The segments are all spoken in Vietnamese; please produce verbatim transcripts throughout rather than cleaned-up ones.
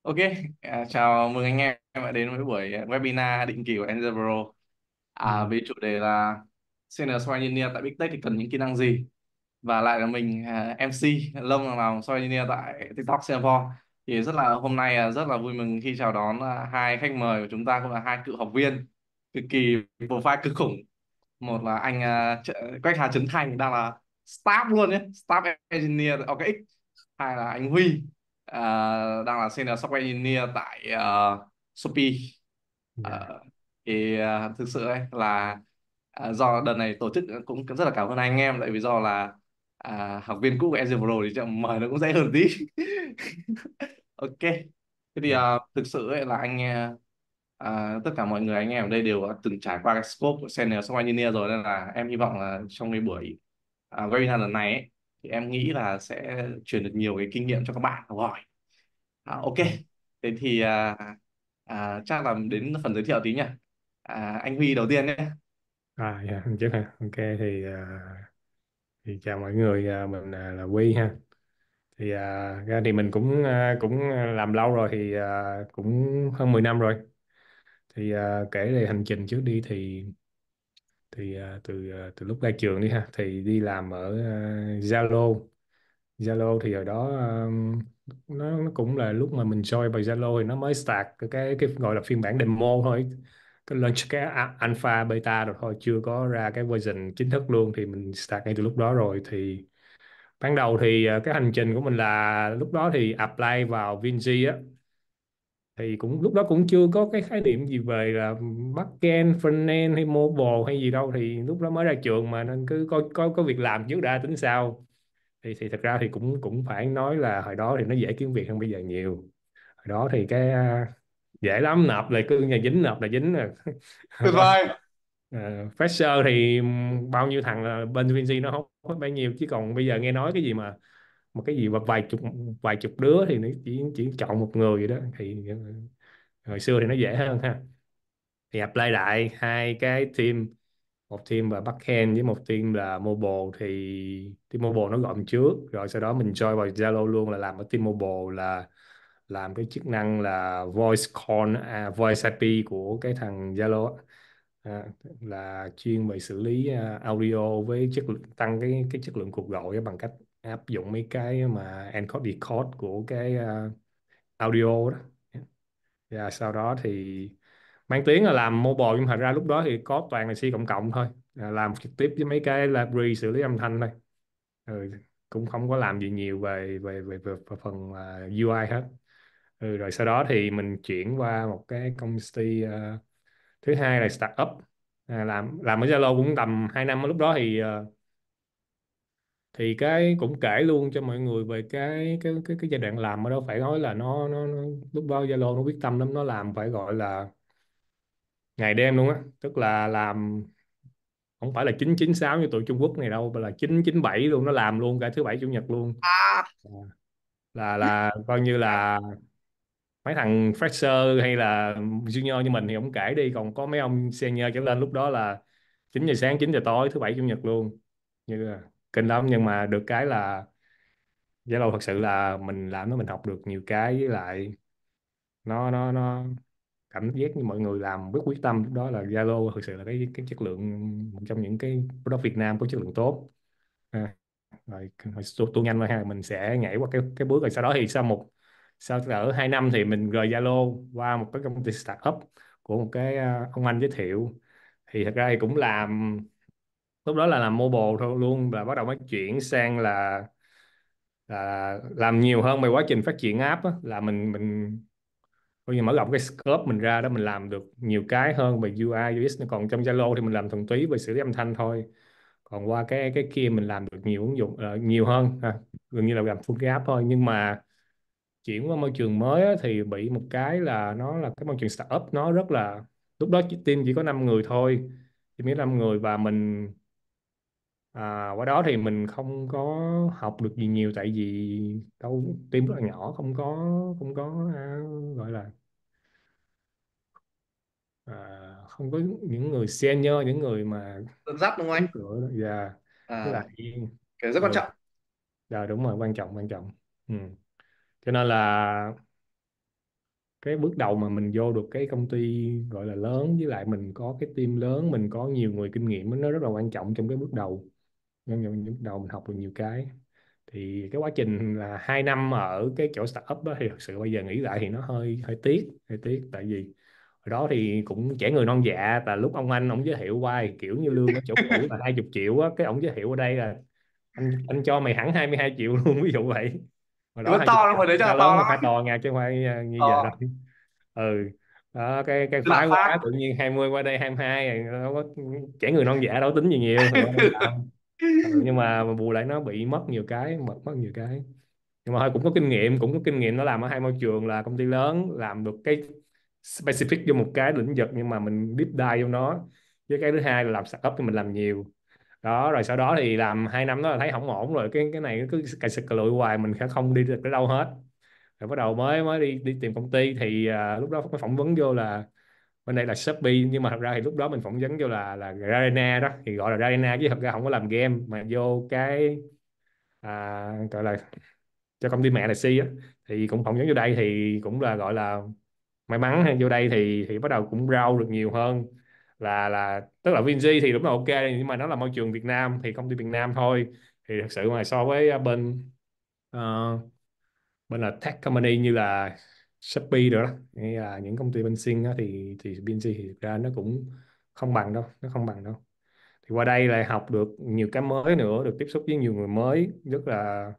Ok, à, chào mừng anh em đã đến với buổi webinar định kỳ của Angel Pro. À, Ừ. với chủ đề là Senior Software Engineer tại Big Tech thì cần những kỹ năng gì? Và lại là mình à, em xê Long là làm Software Engineer tại TikTok Singapore. Thì rất là hôm nay à, rất là vui mừng khi chào đón à, hai khách mời của chúng ta cũng là hai cựu học viên cực kỳ profile cực khủng. Một là anh à, Ch- Quách Hà Trấn Thành đang là staff luôn nhé, staff engineer tại o ca ích. Hai là anh Huy à, đang là senior software engineer tại uh, Shopee. Dạ. Ờ, thì à, thực sự ấy là à, do đợt này tổ chức cũng rất là cảm ơn anh em, tại vì do là à, học viên cũ của Angel Pro thì chắc mời nó cũng dễ hơn tí. Ok, thế thì Dạ. à, thực sự ấy là anh à, à, tất cả mọi người anh em ở đây đều đã từng trải qua cái scope của senior software engineer rồi, nên là em hy vọng là trong cái buổi à, webinar lần này ấy, thì em nghĩ là sẽ truyền được nhiều cái kinh nghiệm cho các bạn học hỏi. À, ok, thế thì à, à, chắc là đến phần giới thiệu tí nhỉ. À, anh Huy đầu tiên nhé. À, dạ, trước ha. Ok thì à, thì chào mọi người, à, mình à, là Quy ha. Thì à, ra thì mình cũng à, cũng làm lâu rồi thì à, cũng hơn mười năm rồi. Thì à, kể về hành trình trước đi thì thì à, từ à, từ lúc ra trường đi ha thì đi làm ở à, Zalo. Zalo thì hồi đó um, nó, nó cũng là lúc mà mình join vào Zalo thì nó mới start cái cái, cái gọi là phiên bản demo thôi, cái launch cái a- alpha beta rồi thôi, chưa có ra cái version chính thức luôn, thì mình start ngay từ lúc đó rồi. Thì ban đầu thì uh, cái hành trình của mình là lúc đó thì apply vào Vinci á, thì cũng lúc đó cũng chưa có cái khái niệm gì về là backend, frontend hay mobile hay gì đâu, thì lúc đó mới ra trường mà, nên cứ có có có việc làm trước đã tính sau. Thì thì thật ra thì cũng cũng phải nói là hồi đó thì nó dễ kiếm việc hơn bây giờ nhiều. Hồi đó thì cái à, dễ lắm, nộp là cứ nhà dính, nộp là dính rồi. Tuyệt Có vời. uh, fresher thì bao nhiêu thằng là bên Vinci nó không có bao nhiêu, chứ còn bây giờ nghe nói cái gì mà một cái gì mà vài chục vài chục đứa thì nó chỉ chỉ chọn một người vậy đó. Thì uh, hồi xưa thì nó dễ hơn ha. Thì apply đại hai cái team, một team là backend với một team là mobile. thì team mobile nó gọi mình trước, rồi sau đó mình join vào Zalo luôn, là làm ở team mobile, là làm cái chức năng là voice call, à, voice i pê của cái thằng Zalo á. À, là chuyên về xử lý à, audio với chất lượng, tăng cái cái chất lượng cuộc gọi á, bằng cách áp dụng mấy cái mà encode decode của cái à, audio đó. Và sau đó thì mang tiếng là làm mobile, nhưng mà thật ra lúc đó thì có toàn là C cộng cộng thôi, à, làm trực tiếp với mấy cái library xử lý âm thanh thôi. Ừ, cũng không có làm gì nhiều về về về, về, về phần à, u i hết. Ừ, rồi sau đó thì mình chuyển qua một cái công ty à, thứ hai là startup, à, làm làm ở Zalo cũng tầm hai năm. Ở lúc đó thì à, thì cái cũng kể luôn cho mọi người về cái cái cái cái giai đoạn làm ở đó. Phải nói là nó nó, nó lúc đó Zalo nó quyết tâm lắm, nó làm phải gọi là ngày đêm luôn á, tức là làm không phải là chín chín sáu như tụi Trung Quốc này đâu, mà là chín chín bảy luôn, nó làm luôn cả thứ bảy chủ nhật luôn. À, là là coi như là mấy thằng fresher hay là junior như mình thì không kể đi, còn có mấy ông senior trở lên lúc đó là chín giờ sáng chín giờ tối thứ bảy chủ nhật luôn, như là kinh lắm. Nhưng mà được cái là Zalo thật sự là mình làm nó mình học được nhiều cái, với lại nó nó nó cảm giác như mọi người làm rất quyết tâm. Lúc đó là Zalo thực sự là cái cái chất lượng, một trong những cái product Việt Nam có chất lượng tốt. À, rồi tôi, tôi nhanh rồi ha, mình sẽ nhảy qua cái cái bước. Rồi sau đó thì sau một sau ở hai năm thì mình rời Zalo qua một cái công ty startup của một cái à, ông anh giới thiệu. Thì thật ra thì cũng làm, lúc đó là làm mobile thôi luôn, và bắt đầu mới chuyển sang là là làm nhiều hơn về quá trình phát triển app á, là mình mình coi như mở rộng cái scope mình ra đó, mình làm được nhiều cái hơn về u i u ích. Còn trong Zalo thì mình làm thuần túy về xử lý âm thanh thôi, còn qua cái cái kia mình làm được nhiều ứng dụng, ờ, nhiều hơn ha. Gần như là làm full cái app thôi. Nhưng mà chuyển qua môi trường mới á, thì bị một cái là nó là cái môi trường startup, nó rất là, lúc đó chỉ- team chỉ có năm người thôi, chỉ mới năm người. Và mình à, qua đó thì mình không có học được gì nhiều, tại vì đâu team rất là nhỏ, không có không có à, gọi là à, không có những người senior, những người mà dẫn dắt đúng không anh? cánh cửa đó. Và với À, lại cái rất quan ừ, trọng. dạ đúng rồi, quan trọng quan trọng. Ừ. Cho nên là cái bước đầu mà mình vô được cái công ty gọi là lớn, với lại mình có cái team lớn, mình có nhiều người kinh nghiệm, nó rất là quan trọng trong cái bước đầu. Trong những bước đầu mình học được nhiều cái. Thì cái quá trình là hai năm ở cái chỗ startup đó thì thật sự bây giờ nghĩ lại thì nó hơi hơi tiếc, hơi tiếc. Tại vì hồi đó thì cũng trẻ người non dạ, và lúc ông anh ông giới thiệu qua thì kiểu như lương ở chỗ cũ là hai mươi triệu á, cái ông giới thiệu ở đây là anh anh cho mày hẳn hai mươi hai triệu luôn, ví dụ vậy. Hồi Thì đó vẫn hai mươi to lắm, triệu hồi đấy chắc là cao to lớn, lắm mà phải ấy. to nha, chứ không phải à, như giờ đâu. To. Ừ. Đó, cái cái Lạm phái quá, phát. tự nhiên hai mươi qua đây hai mươi hai rồi, đâu có trẻ người non dạ đâu tính gì nhiều thì qua đây làm. Ừ, nhưng mà bù lại nó bị mất nhiều cái, mất mất nhiều cái. Nhưng mà thôi cũng có kinh nghiệm, cũng có kinh nghiệm. Nó làm ở hai môi trường là công ty lớn, làm được cái specific vô một cái lĩnh vực, nhưng mà mình deep dive vô nó. Với cái thứ hai là làm startup thì mình làm nhiều. Đó, rồi sau đó thì làm hai năm đó là thấy không ổn rồi, cái cái này nó cứ cày sực lụi hoài, mình sẽ không đi được tới đâu hết. Rồi bắt đầu mới mới đi đi tìm công ty thì à, lúc đó mới phỏng vấn vô là bên đây là Shopee, nhưng mà thật ra thì lúc đó mình phỏng vấn vô là là Garena đó, thì gọi là Garena chứ thật ra không có làm game, mà vô cái à, gọi là cho công ty mẹ là C á. Thì cũng phỏng vấn vô đây thì cũng là gọi là may mắn hay vô đây thì thì bắt đầu cũng rau được nhiều hơn. Là là tức là Vinci thì đúng là ok, nhưng mà nó là môi trường Việt Nam thì công ty Việt Nam thôi. Thì thật sự mà so với bên ờ, bên là tech company như là Shopee rồi đó, hay là những công ty bên Sing á, thì thì Vinci thì thực ra nó cũng không bằng đâu, nó không bằng đâu. Thì qua đây lại học được nhiều cái mới nữa, được tiếp xúc với nhiều người mới rất là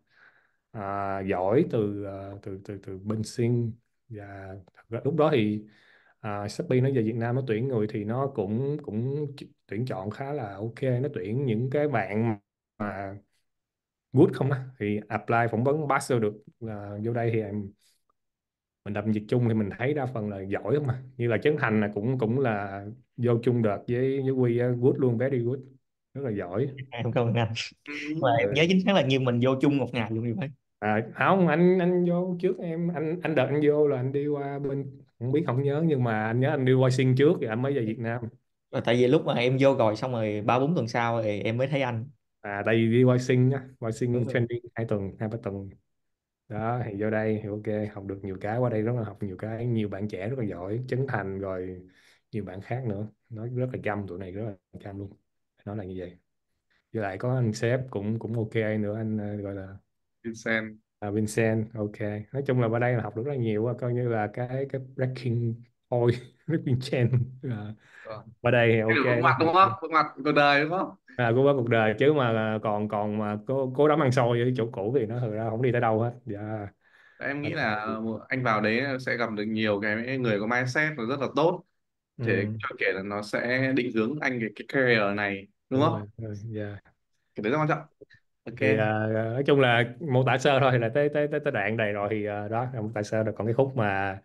à, giỏi từ à, từ từ từ bên Sing. Và thật ra lúc đó thì à, Shopee nó về Việt Nam nó tuyển người thì nó cũng cũng tuyển chọn khá là ok, nó tuyển những cái bạn mà good không á, thì apply phỏng vấn pass vô được là vô đây. Thì em mình làm việc chung thì mình thấy đa phần là giỏi không, mà như là Trấn Thành là cũng cũng là vô chung đợt với với Quy á, good luôn, very good, rất là giỏi. Em cảm ơn anh. Mà Ừ. em nhớ Ừ. chính xác là như mình vô chung một ngày luôn như vậy. À, không, anh anh vô trước em, anh anh đợt anh vô là anh đi qua bên, không biết không nhớ, nhưng mà anh nhớ anh đi qua Sing trước rồi anh mới về Việt Nam. Và tại vì lúc mà em vô rồi xong rồi ba bốn tuần sau thì em mới thấy anh. À, tại vì đi qua Sing á, qua Đúng Sing rồi. training hai tuần, hai ba tuần. Đó thì vô đây thì ok, học được nhiều cái, qua đây rất là học nhiều cái, nhiều bạn trẻ rất là giỏi, Trấn Thành rồi nhiều bạn khác nữa, nói rất là chăm, tụi này rất là chăm luôn, nói là như vậy. Với lại có anh sếp cũng cũng ok nữa, anh ờ, gọi là Vincent. à, Vincent, ok. Nói chung là qua đây là học được rất là nhiều á, coi như là cái cái breaking point breaking chain là Ờ. qua đây thì Cái ok được bước nó ngoặt đúng không, bước ngoặt cuộc đời đúng không? à, cố vấn cuộc đời chứ, mà còn còn mà cố cố đấm ăn xôi ở chỗ cũ thì nó thực ra không đi tới đâu hết. Dạ. Em Ở nghĩ đây là thì anh vào đấy sẽ gặp được nhiều cái người có mindset nó rất là tốt, thế ừ, cho kể là nó sẽ định hướng anh cái, cái career này đúng đúng không, rồi, rồi, dạ. cái đấy rất quan trọng. Thì Ok. à, nói chung là mô tả sơ thôi, thì là tới tới tới, tới đoạn này rồi thì à, đó là mô tả sơ rồi. Còn cái khúc mà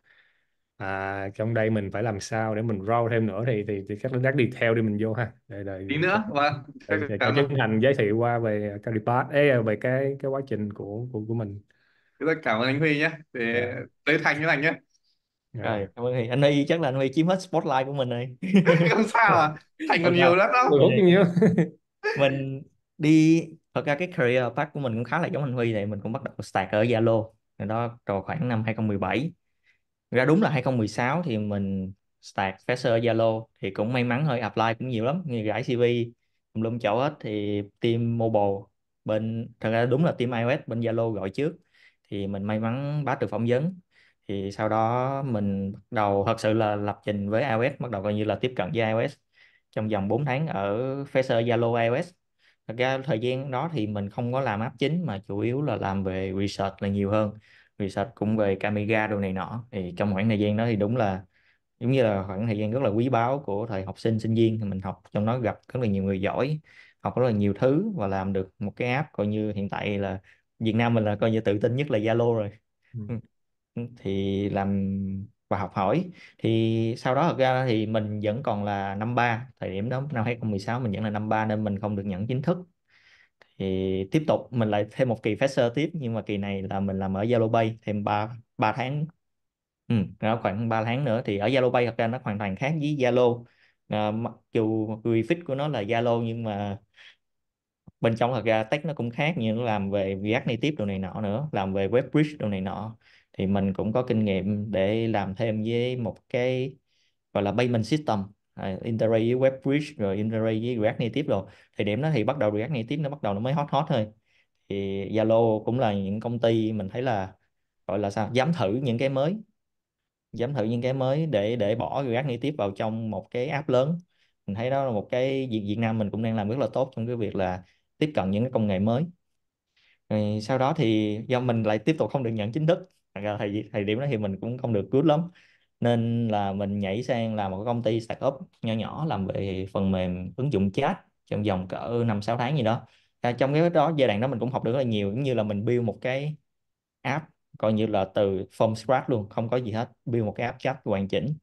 à, trong đây mình phải làm sao để mình grow thêm nữa thì thì, thì các đối tác đi theo đi mình vô ha, để, Tí để, nữa vâng, chắc để, để cho chắn rồi. Trấn Thành giới thiệu qua về cái report ấy, về cái cái quá trình của của của mình. Rất cảm ơn anh Huy nhé, để Dạ. tới Thành với anh nhé. Rồi. Rồi cảm ơn. Thì anh Huy chắc là anh Huy chiếm hết spotlight của mình rồi. Không sao à, Thành Không còn nhiều sao. lắm Mười đâu. phút bao nhiêu? Mình đi, thật ra cái career path của mình cũng khá là giống anh Huy này, mình cũng bắt đầu start ở Zalo. Rồi đó rồi khoảng năm hai không một bảy, ra đúng là hai không một sáu thì mình start fresher ở Zalo. Thì cũng may mắn hơi apply cũng nhiều lắm, như rải xê vê tùm lum chỗ hết. Thì team mobile bên, thật ra đúng là team iOS bên Zalo gọi trước, thì mình may mắn pass được phỏng vấn. Thì sau đó mình bắt đầu thật sự là lập trình với iOS, bắt đầu coi như là tiếp cận với iOS trong vòng bốn tháng ở fresher Zalo iOS. Thật ra thời gian đó thì mình không có làm app chính, mà chủ yếu là làm về research là nhiều hơn. Research cũng về camera đồ này nọ. Thì trong khoảng thời gian đó thì đúng là giống như là khoảng thời gian rất là quý báu của thời học sinh sinh viên, thì mình học trong đó gặp rất là nhiều người giỏi, học rất là nhiều thứ, và làm được một cái app coi như hiện tại là Việt Nam mình là coi như tự tin nhất là Zalo rồi. Ừ. Ừ. Ừ, thì làm và học hỏi. Thì sau đó thật ra thì mình vẫn còn là năm ba, thời điểm đó năm hai không một sáu mình vẫn là năm ba nên mình không được nhận chính thức. Thì tiếp tục mình lại thêm một kỳ fresher tiếp, nhưng mà kỳ này là mình làm ở Zalo Pay thêm ba ba tháng. Ừ, nó khoảng ba tháng nữa. Thì ở Zalo Pay thật ra nó hoàn toàn khác với Zalo. À, mặc dù refit của nó là Zalo, nhưng mà bên trong thật ra tech nó cũng khác, như nó làm về React Native đồ này nọ nữa, làm về web bridge đồ này nọ. thì mình cũng có kinh nghiệm để làm thêm với một cái gọi là payment system, à, integrate với WebBridge rồi integrate với React Native rồi. Thời điểm đó thì bắt đầu React Native nó bắt đầu nó mới hot hot thôi. Thì Zalo cũng là những công ty mình thấy là gọi là sao, dám thử những cái mới, dám thử những cái mới để để bỏ React Native vào trong một cái app lớn. Mình thấy đó là một cái việc Việt Nam mình cũng đang làm rất là tốt trong cái việc là tiếp cận những cái công nghệ mới. Rồi sau đó thì do mình lại tiếp tục không được nhận chính thức, thành ra thời thời điểm đó thì mình cũng không được good lắm, nên là mình nhảy sang làm một cái công ty startup nhỏ nhỏ làm về phần mềm ứng dụng chat trong vòng cỡ năm sáu tháng gì đó. À, trong cái đó giai đoạn đó mình cũng học được rất là nhiều, giống như là mình build một cái app coi như là từ from scratch luôn, không có gì hết, build một cái app chat hoàn chỉnh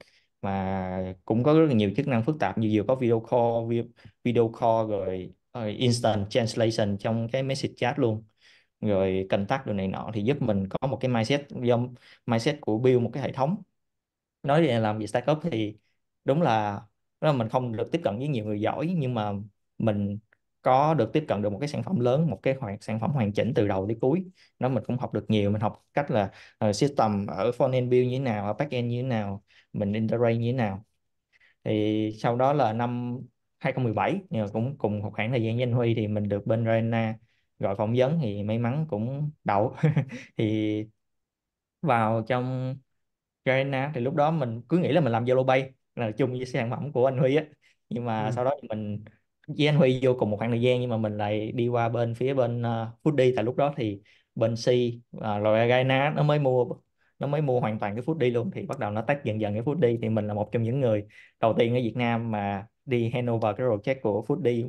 mà cũng có rất là nhiều chức năng phức tạp, như vừa có video call video, video call rồi ờ, instant translation trong cái message chat luôn, rồi contact đồ này nọ, thì giúp mình có một cái mindset, do mindset của build một cái hệ thống. Nói về làm gì startup thì đúng là đúng là mình không được tiếp cận với nhiều người giỏi, nhưng mà mình có được tiếp cận được một cái sản phẩm lớn, một cái hoàn, sản phẩm hoàn chỉnh từ đầu đến cuối. Đó mình cũng học được nhiều, mình học cách là uh, system ở front-end build như thế nào, ở back-end như thế nào, mình integrate như thế nào. Thì sau đó là năm hai không một bảy, nhưng mà cũng cùng một khoảng thời gian với anh Huy, thì mình được bên Arena gọi phỏng vấn, thì may mắn cũng đậu. Thì vào trong Garena thì lúc đó mình cứ nghĩ là mình làm Zalo Pay là chung với sản phẩm của anh Huy á, nhưng mà Ừ. sau đó thì mình với anh Huy vô cùng một khoảng thời gian, nhưng mà mình lại đi qua bên phía bên uh, Foodie. Tại lúc đó thì bên C uh, rồi Garena nó mới mua nó mới mua hoàn toàn cái Foodie luôn, thì bắt đầu nó tách dần dần cái Foodie, thì mình là một trong những người đầu tiên ở Việt Nam mà đi handover cái project của Foodie,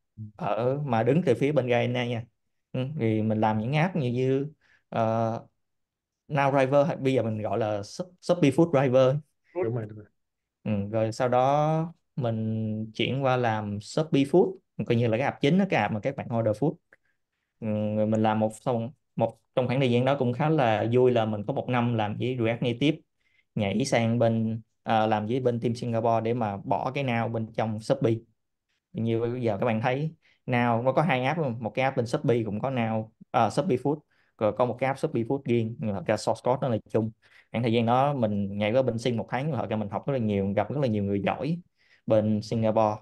ở mà đứng từ phía bên Garena nha. Ừ, thì mình làm những app như như uh, Now Driver, hay bây giờ mình gọi là Shop- Shopee Food Driver. Đúng rồi, đúng rồi. Ừ, rồi sau đó mình chuyển qua làm Shopee Food, coi như là cái app chính đó, cái app mà các bạn order food. Ừ, rồi mình làm một xong một trong khoảng thời gian đó cũng khá là vui, là mình có một năm làm với React Native, nhảy sang bên à, làm với bên team Singapore để mà bỏ cái Now bên trong Shopee. Như bây giờ các bạn thấy Now nó có hai app luôn, một cái app bên Shopee cũng có Now, à, Shopee Food, rồi có một cái app Shopee Food riêng, nhưng mà thật ra source code nó là chung. Khoảng thời gian đó mình nhảy qua bên Sing một tháng, thật ra mình học rất là nhiều, gặp rất là nhiều người giỏi bên Singapore.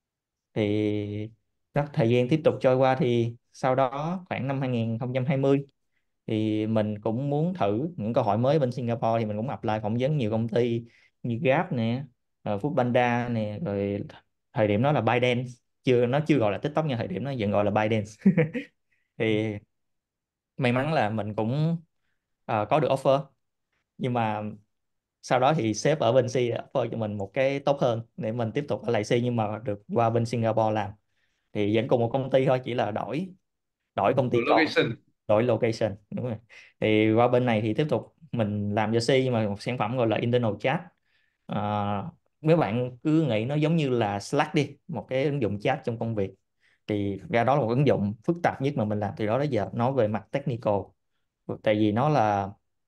Thì đó, thời gian tiếp tục trôi qua, thì sau đó khoảng năm hai không hai không thì mình cũng muốn thử những cơ hội mới bên Singapore, thì mình cũng apply phỏng vấn nhiều công ty như Grab nè, uh, Foodpanda nè, rồi thời điểm đó là ByteDance, chưa nó chưa gọi là TikTok nha, thời điểm nó vẫn gọi là ByteDance. Thì may mắn là mình cũng ờ, có được offer, nhưng mà sau đó thì sếp ở bên C đã offer cho mình một cái tốt hơn để mình tiếp tục ở lại C, nhưng mà được qua bên Singapore làm. Thì vẫn cùng một công ty thôi, chỉ là đổi đổi công ty Đổi con, location. đổi location, đúng rồi. Thì qua bên này thì tiếp tục mình làm cho C, nhưng mà một sản phẩm gọi là internal chat. à, Mấy bạn cứ nghĩ nó giống như là Slack đi, một cái ứng dụng chat trong công việc, thì ra đó là một ứng dụng phức tạp nhất mà mình làm từ đó đến giờ, nói về mặt technical. Tại vì nó là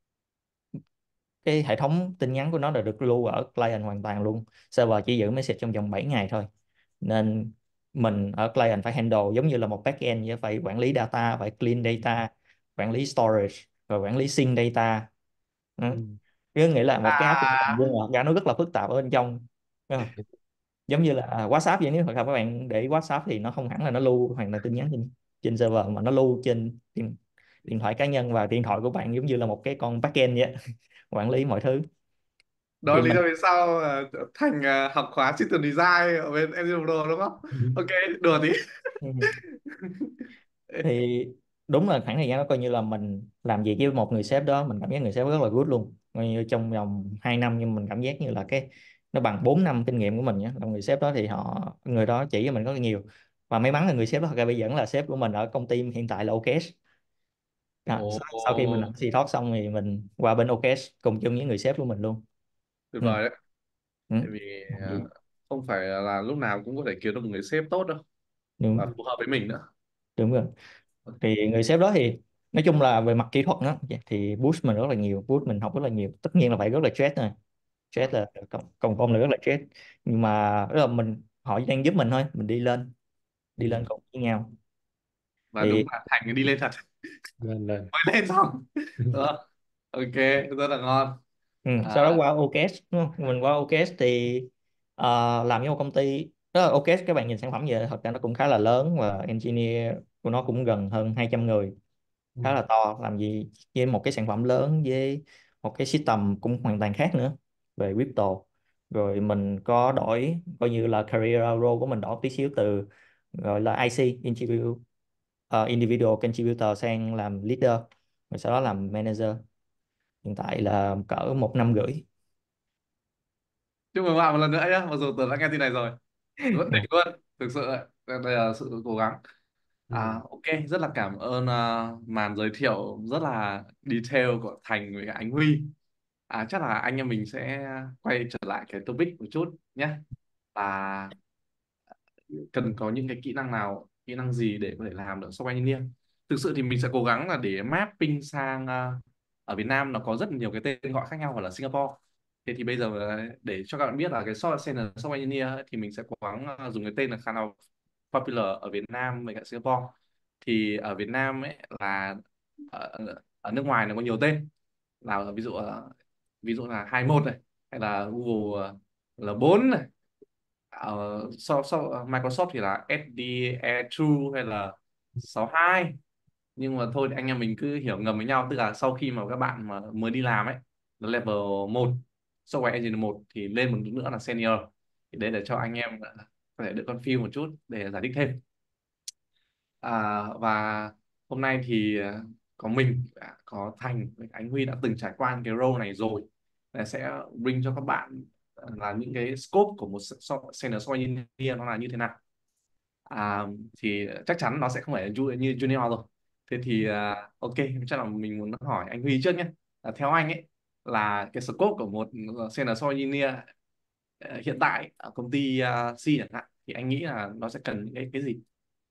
cái hệ thống tin nhắn của nó đã được lưu ở client hoàn toàn luôn, server chỉ giữ message trong vòng bảy ngày thôi, nên mình ở client phải handle giống như là một backend vậy, phải quản lý data, phải clean data, quản lý storage, rồi quản lý sync data. Ừ. Ừ. Cứ nghĩ là một cái app nhưng À, mà ra nó rất là phức tạp ở bên trong. Đúng không? Giống như là à, WhatsApp vậy, nếu mà các bạn để ý WhatsApp thì nó không hẳn là nó lưu hoàn toàn tin nhắn trên trên server, mà nó lưu trên điện, điện thoại cá nhân, và điện thoại của bạn giống như là một cái con backend vậy, quản lý mọi thứ. đó Thì là lý mình do vì sao ờ, Thành ờ, học khóa system design ở bên em giê Pro đúng không? Ok, đùa tí. thì đúng là khoảng thời gian đó coi như là mình làm việc với một người sếp đó, mình cảm giác người sếp rất là good luôn, coi như trong vòng hai năm, nhưng mình cảm giác như là cái nó bằng bốn năm kinh nghiệm của mình nhé. Là người sếp đó thì họ người đó chỉ cho mình rất là nhiều, và may mắn là người sếp đó thật ra bây giờ vẫn là sếp của mình ở công ty hiện tại là OKS. Đó, Ồ, sau, sau khi mình làm xê talk xong thì mình qua bên OKS cùng chung với người sếp của mình luôn. tuyệt Ừ. vời đấy. Ừ. Tại vì ờ, không phải là lúc nào cũng có thể kiếm được một người sếp tốt đâu, và Đúng, phù hợp với mình nữa. đúng rồi. Thì người sếp đó thì nói chung là về mặt kỹ thuật đó thì push mình rất là nhiều, push mình học rất là nhiều, tất nhiên là phải rất là stress rồi, stress là cộng cộng công là rất là stress, nhưng mà rất là mình họ đang giúp mình thôi, mình đi lên đi lên Ừ. cùng với nhau. Và đúng Thì là Thành đi lên thật. Lên lên. Mới lên xong. Ờ. Ok, rất là ngon. Ừ, sau đó À, qua ô ca ét đúng không? Mình qua ô ca ét thì ờ, làm với một công ty đó là ô ca ét. Các bạn nhìn sản phẩm vậy thật ra nó cũng khá là lớn, và engineer của nó cũng gần hơn hai trăm người, Ừ. khá là to. Làm gì với một cái sản phẩm lớn với một cái system cũng hoàn toàn khác nữa về crypto. Rồi mình có đổi, coi như là career role của mình đổi tí xíu, từ gọi là i xê individual, ờ, individual contributor sang làm leader, rồi sau đó làm manager. Hiện tại là cỡ một năm rưỡi. chúc mừng bạn một lần nữa nhé. Mặc dù tớ đã nghe tin này rồi. Rất đỉnh luôn. Thực sự đấy. Đây đây là sự cố gắng. À, Ừ. ok, rất là cảm ơn à, màn giới thiệu rất là detail của Thành với cả anh Huy. À, chắc là anh em mình sẽ quay trở lại cái topic một chút nhé. Là cần có những cái kỹ năng nào, kỹ năng gì để có thể làm được software engineer. Thực sự thì mình sẽ cố gắng là để mapping sang à, ở Việt Nam nó có rất nhiều cái tên gọi khác nhau, hoặc là Singapore. Thế thì bây giờ à, để cho các bạn biết là cái software senior software engineer ấy, thì mình sẽ cố gắng à, dùng cái tên là khá là popular ở Việt Nam với cả Singapore. Thì ở Việt Nam ấy là ở, ở nước ngoài nó có nhiều tên, là ví dụ ờ, ví dụ là hai mốt này, hay là Google ờ, là bốn này. Ờ, so, so, Microsoft thì là ét đê e hai hay là sáu hai. Nhưng mà thôi thì anh em mình cứ hiểu ngầm với nhau, tức là sau khi mà các bạn mà mới đi làm ấy, là level một, software engineer một, thì lên một nữa là senior. Thì đây để cho anh em ờ, có thể đỡ confuse một chút để giải thích thêm. À, và hôm nay thì à, có mình, à, có Thành với anh Huy đã từng trải qua cái role này rồi, để sẽ bring cho các bạn à, là những cái scope của một so- senior software engineer nó là như thế nào. À, thì chắc chắn nó sẽ không phải là ju- như junior rồi. Thế thì à, ok, chắc là mình muốn hỏi anh Huy trước nhé. Là theo anh ấy, là cái scope của một senior software engineer à, hiện tại ở công ty uh, C chẳng hạn, thì anh nghĩ là nó sẽ cần những cái cái gì?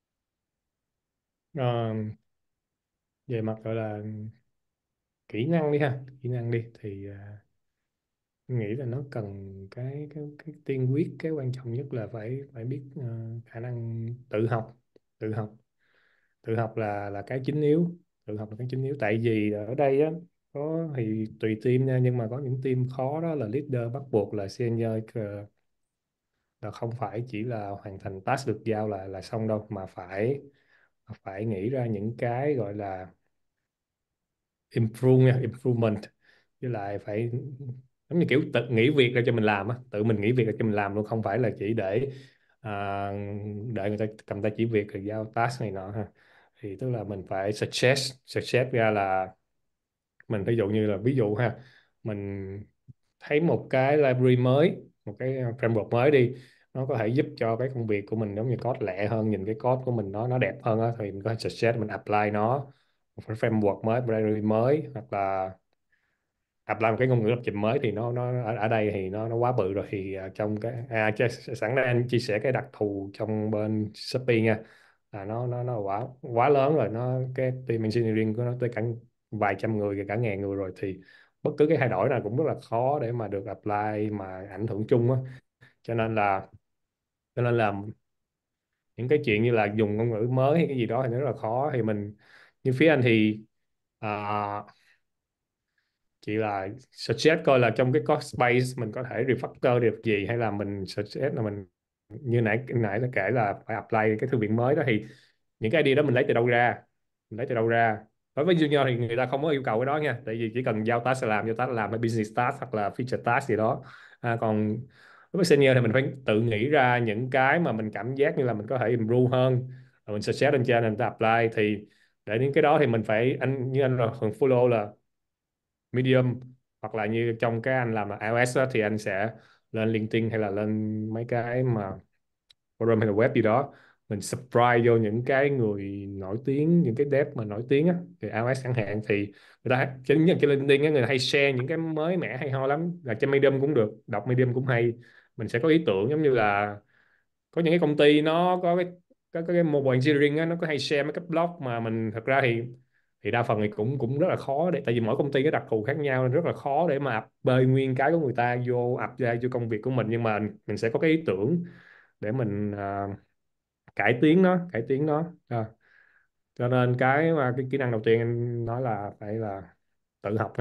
Ờ, về mặt gọi là kỹ năng đi ha, kỹ năng đi thì à, tôi nghĩ là nó cần cái cái cái tiên quyết, cái quan trọng nhất là phải phải biết ờ, khả năng tự học. Tự học tự học là là cái chính yếu. Tự học là cái chính yếu, tại vì ở đây á, có thì tùy team nha, nhưng mà có những team khó đó là leader bắt buộc là senior, ờ, là không phải chỉ là hoàn thành task được giao là là xong đâu, mà phải phải nghĩ ra những cái gọi là improve nha, improvement. Với lại phải giống như kiểu tự nghỉ việc ra cho mình làm á, tự mình nghỉ việc ra cho mình làm luôn, không phải là chỉ để à, đợi người ta cầm tay chỉ việc rồi giao task này nọ ha. Thì tức là mình phải suggest suggest ra là mình ví dụ như là ví dụ ha, mình thấy một cái library mới, một cái framework mới đi, nó có thể giúp cho cái công việc của mình giống như code lẹ hơn, nhìn cái code của mình nó nó đẹp hơn á, thì mình có thể suggest mình apply nó, một cái framework mới, library mới, hoặc là apply một cái ngôn ngữ lập trình mới. Thì nó nó ở, ở đây thì nó nó quá bự rồi. Thì à, trong cái à, ch- sẵn đây anh chia sẻ cái đặc thù trong bên Shopee nha, là nó nó nó quá quá lớn rồi. Nó cái team engineering của nó tới cả vài trăm người, cả ngàn người rồi, thì bất cứ cái thay đổi nào cũng rất là khó để mà được apply mà ảnh hưởng chung á. Cho nên là cho nên là những cái chuyện như là dùng ngôn ngữ mới hay cái gì đó thì nó rất là khó. Thì mình, như phía anh thì à, chỉ là suggest coi là trong cái code space mình có thể refactor được gì, hay là mình suggest là mình, như nãy nãy đã kể là phải apply cái thư viện mới đó. Thì những cái idea đó mình lấy từ đâu ra? Mình lấy từ đâu ra? Đối với junior thì người ta không có yêu cầu cái đó nha, tại vì chỉ cần giao task là làm, giao task là làm, hay business task hoặc là feature task gì đó. À, còn đối với senior thì mình phải tự nghĩ ra những cái mà mình cảm giác như là mình có thể improve hơn, rồi mình suggest lên trên, người ta apply. Thì để những cái đó thì mình phải, anh như anh là thường follow là Medium, hoặc là như trong cái anh làm là iOS á, thì anh sẽ lên LinkedIn hay là lên mấy cái mà forum hay là web gì đó, mình subscribe vô những cái người nổi tiếng, những cái dev mà nổi tiếng á, thì iOS chẳng hạn. Thì người ta trên trên LinkedIn á, người ta hay share những cái mới mẻ hay ho lắm. Là trên Medium cũng được, đọc Medium cũng hay. Mình sẽ có ý tưởng giống như là có những cái công ty nó có cái có, có cái mobile engineering á, nó có hay share mấy cái blog mà mình thật ra thì thì đa phần thì cũng cũng rất là khó, để tại vì mỗi công ty có đặc thù khác nhau, nên rất là khó để mà ập bơi nguyên cái của người ta vô, ập ra vô công việc của mình. Nhưng mà mình sẽ có cái ý tưởng để mình à, cải tiến nó cải tiến nó à. Cho nên cái mà cái kỹ năng đầu tiên em nói là phải là tự học ha.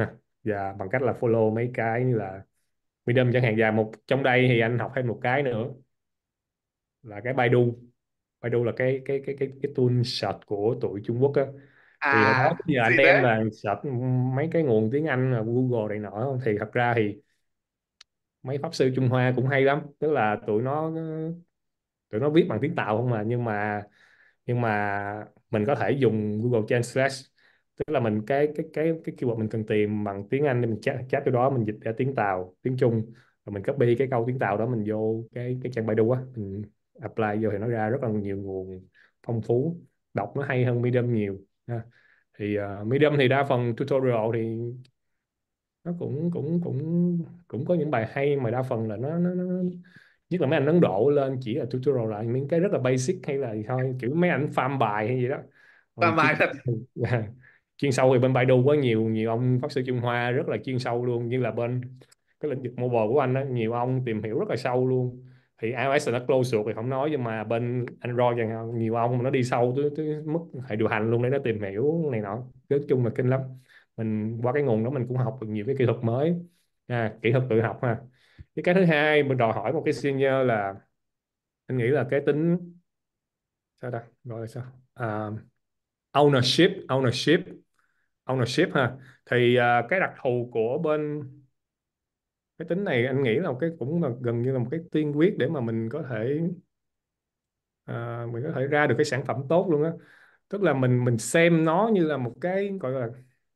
và bằng cách là follow mấy cái như là Medium chẳng hạn. Và một trong đây thì anh học thêm một cái nữa là cái Baidu. Baidu là cái cái cái cái cái tool search của tụi Trung Quốc á. Thì hồi đó À giờ gì anh em thế? là search mấy cái nguồn tiếng Anh là Google này nọ, thì thật ra thì mấy pháp sư Trung Hoa cũng hay lắm, tức là tụi nó tụi nó viết bằng tiếng Tàu không mà, nhưng mà nhưng mà mình có thể dùng Google Translate, tức là mình cái cái cái cái keyword mình cần tìm bằng tiếng Anh thì mình chat chat cái đó, mình dịch ra tiếng Tàu tiếng Trung, rồi mình copy cái câu tiếng Tàu đó mình vô cái cái trang Baidu á, mình apply vô thì nó ra rất là nhiều nguồn phong phú, đọc nó hay hơn Medium nhiều ha. Thì uh, Medium thì đa phần tutorial thì nó cũng cũng cũng cũng có những bài hay, mà đa phần là nó nó, nó nhất là mấy anh Ấn Độ lên chỉ là tutorial lại những cái rất là basic, hay là gì thôi, kiểu mấy anh farm bài hay gì đó. Còn Làm chuyên bài thật. chuyên sâu thì bên Baidu có nhiều nhiều ông pháp sư Trung Hoa rất là chuyên sâu luôn, như là bên cái lĩnh vực mobile của anh á, nhiều ông tìm hiểu rất là sâu luôn. Thì iOS là nó close suốt thì không nói, nhưng mà bên Android chẳng hạn, nhiều ông mà nó đi sâu tới, tới mức hệ điều hành luôn để nó tìm hiểu này nọ, nói chung là kinh lắm. Mình qua cái nguồn đó mình cũng học được nhiều cái kỹ thuật mới, à, kỹ thuật tự học ha. Cái cái thứ hai mình đòi hỏi một cái senior là anh nghĩ là cái tính, sao ta gọi là sao, à, ownership ownership ownership ha. Thì à, cái đặc thù của bên cái tính này anh nghĩ là một cái cũng là gần như là một cái tiên quyết để mà mình có thể à, mình có thể ra được cái sản phẩm tốt luôn á. Tức là mình mình xem nó như là một cái gọi là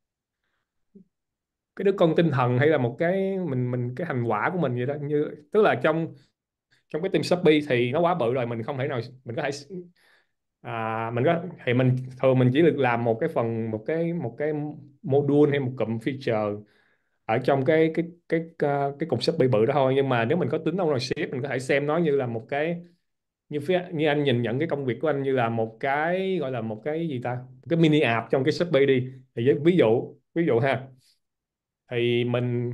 cái đứa con tinh thần, hay là một cái mình mình cái thành quả của mình vậy đó. Như tức là trong trong cái team Shopee thì nó quá bự rồi, mình không thể nào mình có thể à, mình có thì mình thường mình chỉ được làm một cái phần, một cái một cái module hay một cụm feature ở trong cái cái cái cái, cái cục Shopee bự đó thôi. Nhưng mà nếu mình có tính ownership, mình có thể xem nó như là một cái, như phía như anh nhìn nhận cái công việc của anh như là một cái gọi là một cái gì ta, một cái mini app trong cái Shopee đi. Thì ví ví dụ ví dụ ha, thì mình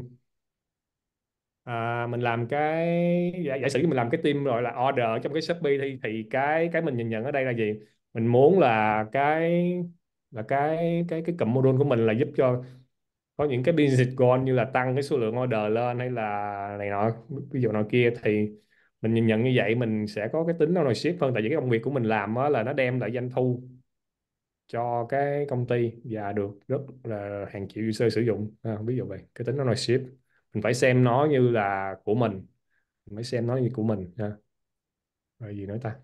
à, mình làm cái giả, giả sử như mình làm cái team gọi là order trong cái Shopee, thì thì cái cái mình nhìn nhận ở đây là gì, mình muốn là cái là cái cái cái cụm module của mình là giúp cho có những cái business goal như là tăng cái số lượng order lên, hay là này nọ ví dụ nọ kia. Thì mình nhìn nhận như vậy mình sẽ có cái tính ownership hơn, tại vì cái công việc của mình làm á, là nó đem lại doanh thu cho cái công ty và được rất là hàng triệu user sử dụng, à, ví dụ vậy. Cái tính ownership mình phải xem nó như là của mình, mình phải xem nó như của mình ha. Rồi gì nữa ta,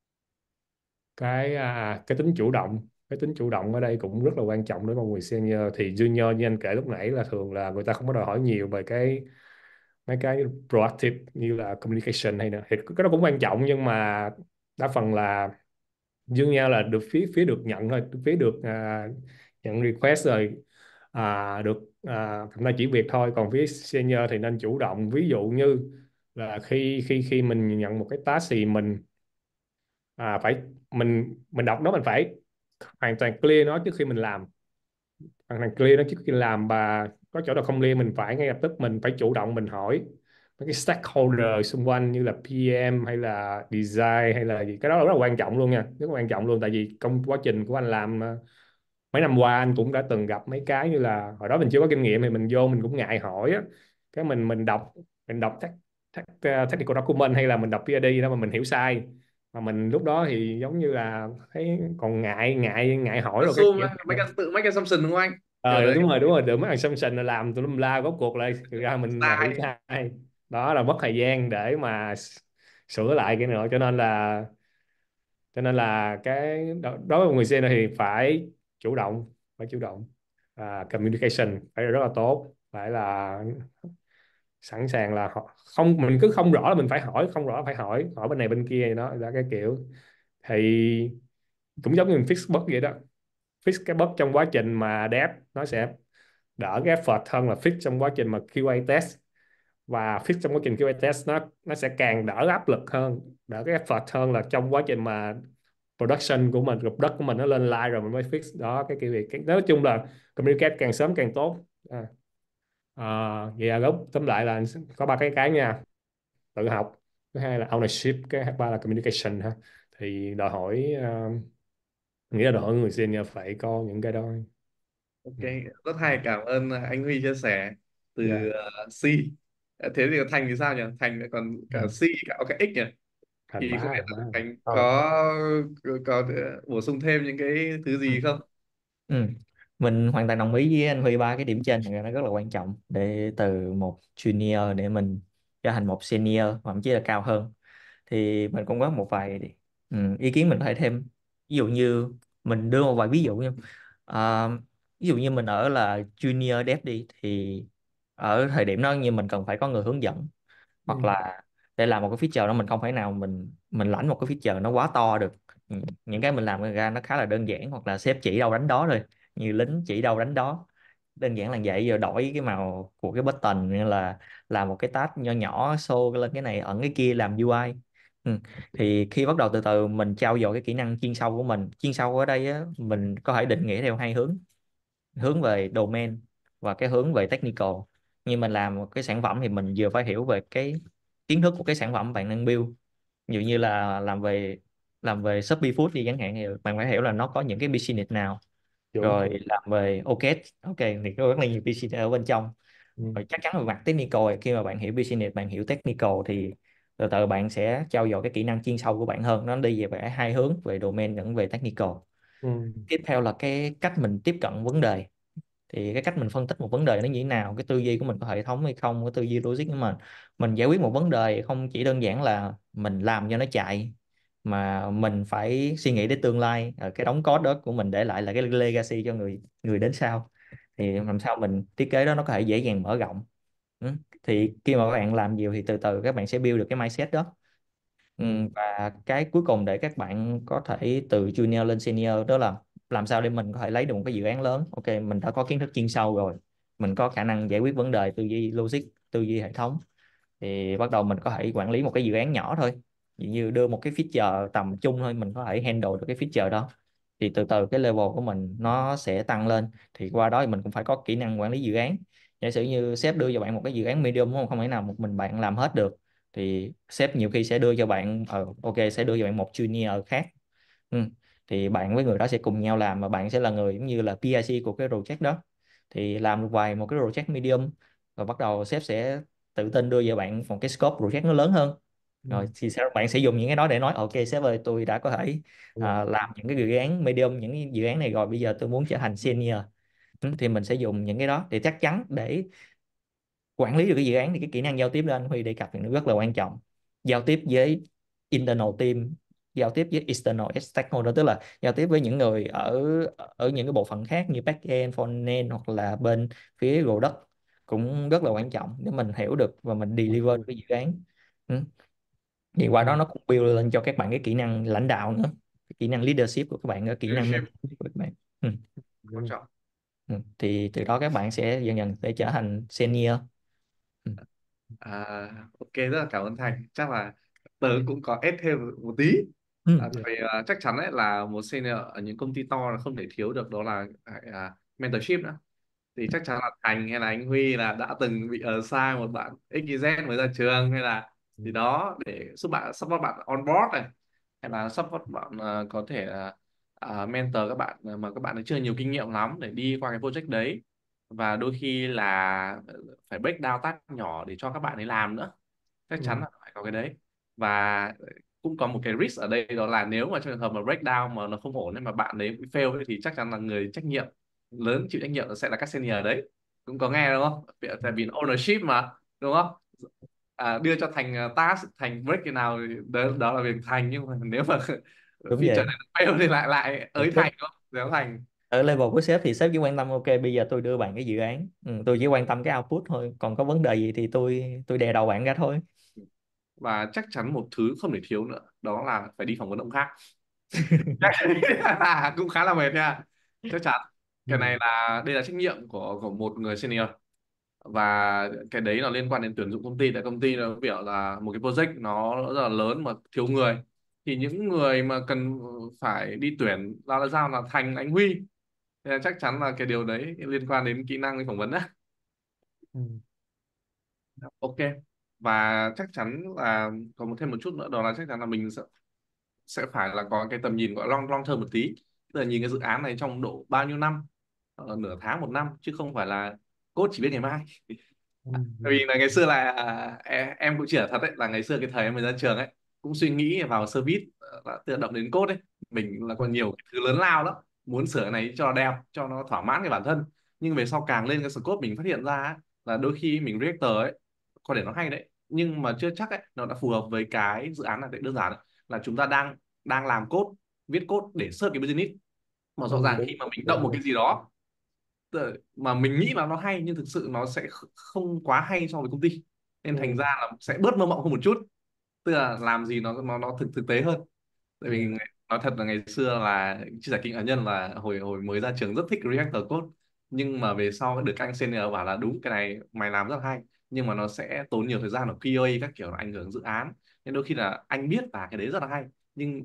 cái à, cái tính chủ động. Cái tính chủ động ở đây cũng rất là quan trọng đối với một người senior. Thì junior như anh kể lúc nãy là thường là người ta không có đòi hỏi nhiều về cái mấy cái proactive như là communication hay nữa, thì cái đó cũng quan trọng, nhưng mà đa phần là junior là được phía phía được nhận thôi, phía được à, nhận request rồi à, được à, cầm tay chỉ việc thôi. Còn phía senior thì nên chủ động, ví dụ như là khi khi khi mình nhận một cái task thì mình à, phải mình mình đọc nó, mình phải hoàn toàn clear nó trước khi mình làm, hoàn toàn clear nó trước khi làm. Và có chỗ nào không clear mình phải ngay lập tức mình phải chủ động mình hỏi mấy cái stakeholder xung quanh như là pê em hay là design hay là gì. Cái đó là rất là quan trọng luôn nha, rất là quan trọng luôn. Tại vì trong quá trình của anh làm ờ, mấy năm qua anh cũng đã từng gặp mấy cái như là hồi đó mình chưa có kinh nghiệm thì mình vô mình cũng ngại hỏi á. Cái mình mình đọc mình đọc tech, tech, uh, technical document hay là mình đọc pê i đi đó mà mình hiểu sai, mà mình lúc đó thì giống như là thấy còn ngại ngại ngại hỏi rồi cái Assume kiểu. ấy, mấy cái tự make assumption đúng không anh? Kiểu Ờ đấy. đúng rồi đúng rồi, được mấy assumption là làm tùm lum la, rốt cuộc lại thực ra mình là hiểu Sai. sai. Đó là mất thời gian để mà s- sửa lại cái nữa. Cho nên là cho nên là cái đó- đối với một người senior thì phải chủ động, phải chủ động, à, communication phải rất là tốt, phải là sẵn sàng là họ không, mình cứ không rõ là mình phải hỏi, không rõ là phải hỏi hỏi bên này bên kia nó ra cái kiểu. Thì cũng giống như mình fix bug vậy đó, fix cái bug trong quá trình mà dev nó sẽ đỡ cái effort hơn là fix trong quá trình mà quy a test. Và fix trong quá trình quy a test nó nó sẽ càng đỡ áp lực hơn, đỡ cái effort hơn là trong quá trình mà production của mình, group đất của mình nó lên live rồi mình mới fix đó. Cái kiểu việc cái, nói chung là communicate càng sớm càng tốt. À, à, vậy là gốc tóm lại là có ba cái cái nha: tự học, thứ hai là ownership, cái thứ ba là communication ha. Thì đòi hỏi uh, nghĩa là đòi hỏi người senior phải có những cái đó. Ok, Ừ. rất hay, cảm ơn anh Huy chia sẻ từ Dạ. uh, C. Ờ, thế thì Thành thì sao nhỉ? Thành lại còn Ừ. cả C cả có cả X nhỉ? Thành Thì không bá biết thành là bá Thành thôi. có có, có bổ sung thêm những cái thứ Ừ. gì không? Ừ. Mình hoàn toàn đồng ý với anh Huy, ba cái điểm trên này nó rất là quan trọng để từ một junior để mình trở thành một senior hoặc thậm chí là cao hơn. Thì mình cũng có một vài ừ, ý kiến mình có thể thêm. Ví dụ như mình đưa một vài ví dụ nha. À, ví dụ như mình ở là junior dev đi, thì ở thời điểm đó như mình cần phải có người hướng dẫn, Ừ. hoặc là để làm một cái feature đó mình không thể nào mình mình lãnh một cái feature nó quá to được. Ừ, những cái mình làm ra nó khá là đơn giản, hoặc là sếp chỉ đâu đánh đó thôi, như lính chỉ đâu đánh đó, đơn giản là vậy. Giờ đổi cái màu của cái button, như là làm một cái tab nho nhỏ show lên cái này ẩn cái kia, làm u i. Ừ. Thì khi bắt đầu từ từ mình trau dồi cái kỹ năng chuyên sâu của mình, chuyên sâu ở đây á, mình có thể định nghĩa theo hai hướng: hướng về domain và cái hướng về technical. Như mình làm một cái sản phẩm thì mình vừa phải hiểu về cái kiến thức của cái sản phẩm bạn đang build. Ví dụ như là làm về làm về Shopee Food đi chẳng hạn, thì bạn phải hiểu là nó có những cái business nào. Chuẩn. Rồi làm về ô két, ok, thì có rất là nhiều business ở bên trong. Ừ. Rồi chắc chắn về mặt technical, khi mà bạn hiểu business, bạn hiểu technical, thì từ từ bạn sẽ trau dồi cái kỹ năng chuyên sâu của bạn hơn. Nó đi về về hai hướng, về domain lẫn về technical. Ừ. Tiếp theo là cái cách mình tiếp cận vấn đề. Thì cái cách mình phân tích một vấn đề nó như thế nào, cái tư duy của mình có hệ thống hay không, cái tư duy logic của mình mình giải quyết một vấn đề không chỉ đơn giản là mình làm cho nó chạy, mà mình phải suy nghĩ đến tương lai. Ờ, cái đóng code đó của mình để lại là cái legacy cho người người đến sau. Thì làm sao mình thiết kế đó nó có thể dễ dàng mở rộng. Ừ. Thì khi mà các bạn làm nhiều thì từ từ các bạn sẽ build được cái mindset đó. Ừ, Ừ. và cái cuối cùng để các bạn có thể từ junior lên senior đó là làm sao để mình có thể lấy được một cái dự án lớn. Ok, mình đã có kiến thức chuyên sâu rồi, mình có khả năng giải quyết vấn đề, tư duy logic, tư duy hệ thống, thì bắt đầu mình có thể quản lý một cái dự án nhỏ thôi. Ví dụ như đưa một cái feature tầm trung thôi, mình có thể handle được cái feature đó. Thì từ từ cái level của mình nó sẽ tăng lên, thì qua đó thì mình cũng phải có kỹ năng quản lý dự án. Giả sử như sếp đưa cho bạn một cái dự án medium, đúng không, không thể nào một mình bạn làm hết được, thì sếp nhiều khi sẽ đưa cho bạn ờ, ok, sẽ đưa cho bạn một junior khác. Ừ. Thì bạn với người đó sẽ cùng nhau làm, mà bạn sẽ là người giống như là pê i xê của cái project đó. Thì làm được vài một cái project medium, rồi bắt đầu sếp sẽ tự tin đưa cho bạn một cái scope project nó lớn hơn. Ừ. Rồi thì sẽ, bạn sẽ dùng những cái đó để nói ok sếp ơi, tôi đã có thể Đúng rồi. à, làm những cái dự án medium, những cái dự án này rồi, bây giờ tôi muốn trở thành senior. Ừ, thì mình sẽ dùng những cái đó để chắc chắn để quản lý được cái dự án. Thì cái kỹ năng giao tiếp đó anh Huy đề cập thì nó rất là quan trọng. Giao tiếp với internal team, giao tiếp với external stakeholder, tức là giao tiếp với những người ở ở những cái bộ phận khác như backend, frontend, hoặc là bên phía product, cũng rất là quan trọng để mình hiểu được và mình deliver được cái dự án. Ừ. Thì qua đó Ừ. nó cũng build lên cho các bạn cái kỹ năng lãnh đạo nữa, cái kỹ năng leadership của các bạn, cái kỹ năng Leadership mentorship của các bạn. Ừ. quan trọng. Ừ. Thì từ đó các bạn sẽ dần dần sẽ trở thành senior. Ừ. À, ok, rất là cảm ơn Thành. Chắc là tớ cũng có ép thêm một tí. Ừ. À, tại vì à, chắc chắn đấy là một senior ở những công ty to là không thể thiếu được, đó là à, mentorship nữa. Thì chắc chắn là Thành hay là anh Huy là đã từng bị ở sai một bạn ích i dét mới ra trường hay là gì đó để giúp bạn support bạn on board này, hay là support bạn à, có thể là à, mentor các bạn mà các bạn ấy chưa nhiều kinh nghiệm lắm để đi qua cái project đấy, và đôi khi là phải break down task nhỏ để cho các bạn ấy làm nữa. Chắc chắn Ừ. là phải có cái đấy. Và cũng có một cái risk ở đây, đó là nếu mà trong trường hợp mà break down mà nó không ổn ấy, mà bạn ấy bị fail ấy, thì chắc chắn là người trách nhiệm lớn, chịu trách nhiệm nó sẽ là các senior đấy. Cũng có nghe đúng không? Vì- tại vì ownership mà, đúng không? À, đưa cho Thành uh, task, Thành break cái nào thì đó, đó là việc Thành, nhưng mà nếu mà Đúng feature vậy. này nó fail thì lại lại ới Lúc Thành, đúng không? Déo Thành. ở level của sếp thì sếp chỉ quan tâm ok bây giờ tôi đưa bạn cái dự án, ừ, tôi chỉ quan tâm cái output thôi, còn có vấn đề gì thì tôi tôi đè đầu bạn ra thôi. Và chắc chắn một thứ không thể thiếu nữa, đó là phải đi phỏng vấn động khác. Cũng khá là mệt nha. Chắc chắn cái Ừ. này là đây là trách nhiệm của của một người senior, và cái đấy là liên quan đến tuyển dụng công ty. Tại công ty là việc là một cái project nó rất là lớn mà thiếu người, thì những người mà cần phải đi tuyển là là sao, là Thành, anh Huy. Thế là chắc chắn là cái điều đấy liên quan đến kỹ năng đi phỏng vấn á. Ừ. Ok. Và chắc chắn là còn một thêm một chút nữa, đó là chắc chắn là mình sẽ sẽ phải là có cái tầm nhìn gọi long long term một tí, tức là nhìn cái dự án này trong độ bao nhiêu năm. ờ, nửa tháng một năm, chứ không phải là code chỉ biết ngày mai. Ừ. Tại vì là ngày xưa là à, em, em cũng chỉ là thật đấy, là ngày xưa cái thời em mới ra trường ấy cũng suy nghĩ vào service, ờ, là tự động đến code ấy, mình là Ừ. còn nhiều cái thứ lớn lao lắm, muốn sửa cái này cho đẹp cho nó thỏa mãn cái bản thân. Nhưng về sau càng lên cái scope mình phát hiện ra ấy, là đôi khi mình reactor ấy có thể nó hay đấy, nhưng mà chưa chắc ấy nó đã phù hợp với cái dự án này. Tại đơn giản ấy, là chúng ta đang đang làm code, viết code để serve cái business, mà Ừ, rõ ràng khi đúng mà mình động đúng một đúng. cái gì đó tự- mà mình nghĩ là nó hay nhưng thực sự nó sẽ kh- không quá hay so với công ty, nên thành Ừ. ra là sẽ bớt mơ mộng hơn một chút, tức là làm gì nó nó nó thực thực tế hơn. Tại vì Dạ. ngày- nói thật là ngày xưa là chia sẻ kinh nghiệm cá nhân là hồi hồi mới ra trường rất thích Reactor code, nhưng mà về sau được các anh senior bảo là đúng cái này mày làm rất là hay, nhưng mà nó sẽ tốn nhiều thời gian ở quy a các kiểu, là ảnh hưởng dự án, nên đôi khi là anh biết là cái đấy rất là hay, nhưng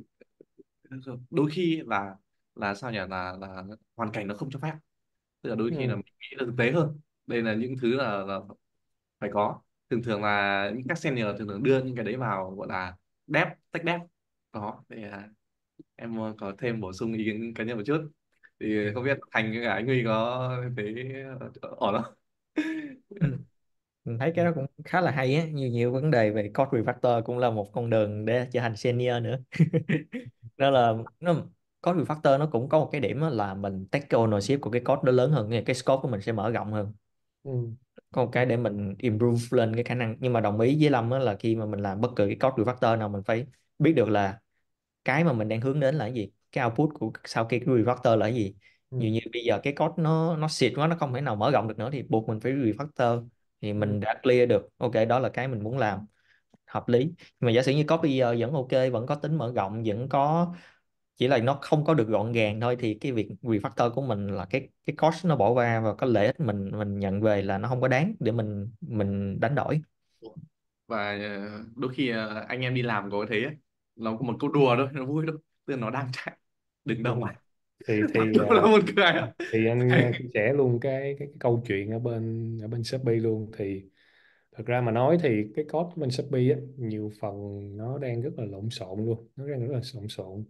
đôi khi là là sao nhỉ, là là hoàn cảnh nó không cho phép, tức là đôi khi là Ừ. mình nghĩ là thực tế hơn. Đây là những thứ là, là phải có. Thường thường là những các senior thường thường đưa những cái đấy vào gọi là dev, tech dev đó, để à, em có thêm bổ sung ý kiến cá nhân một chút. Thì không biết Thành với cả anh Huy có thấy ổn không? Ừ. Mình thấy cái đó cũng khá là hay á, nhiều nhiều vấn đề về code refactor cũng là một con đường để trở thành senior nữa. Đó là nó code refactor nó cũng có một cái điểm á là mình take cái ownership của cái code đó lớn hơn, nghĩa là cái scope của mình sẽ mở rộng hơn, Ừ. có một cái để mình improve lên cái khả năng. Nhưng mà đồng ý với Lâm á là khi mà mình làm bất cứ cái code refactor nào mình phải biết được là cái mà mình đang hướng đến là cái gì, cái output của sau khi cái refactor là cái gì. Nhiều Ừ. như bây giờ cái code nó nó xịt quá, nó không thể nào mở rộng được nữa thì buộc mình phải refactor, thì Ừ. mình đã clear được ok đó là cái mình muốn làm, hợp lý. Nhưng mà giả sử như code bây giờ vẫn ok, vẫn có tính mở rộng, vẫn có, chỉ là nó không có được gọn gàng thôi, thì cái việc refactor của mình là cái cái cost nó bỏ qua và cái lợi ích mình mình nhận về là nó không có đáng để mình mình đánh đổi. Và ờ, đôi khi ờ, anh em đi làm có thế ấy, nó có một câu đùa thôi, nó vui thôi, tức là nó đang chạy đừng Ừ. động mà. thì Thật thì sự là ờ, một cười á. thì anh ờ, chia sẻ luôn cái, cái cái câu chuyện ở bên ở bên Shopee luôn. Thì thật ra mà nói thì cái code của bên Shopee á, nhiều phần nó đang rất là lộn xộn luôn, nó đang rất là lộn xộn.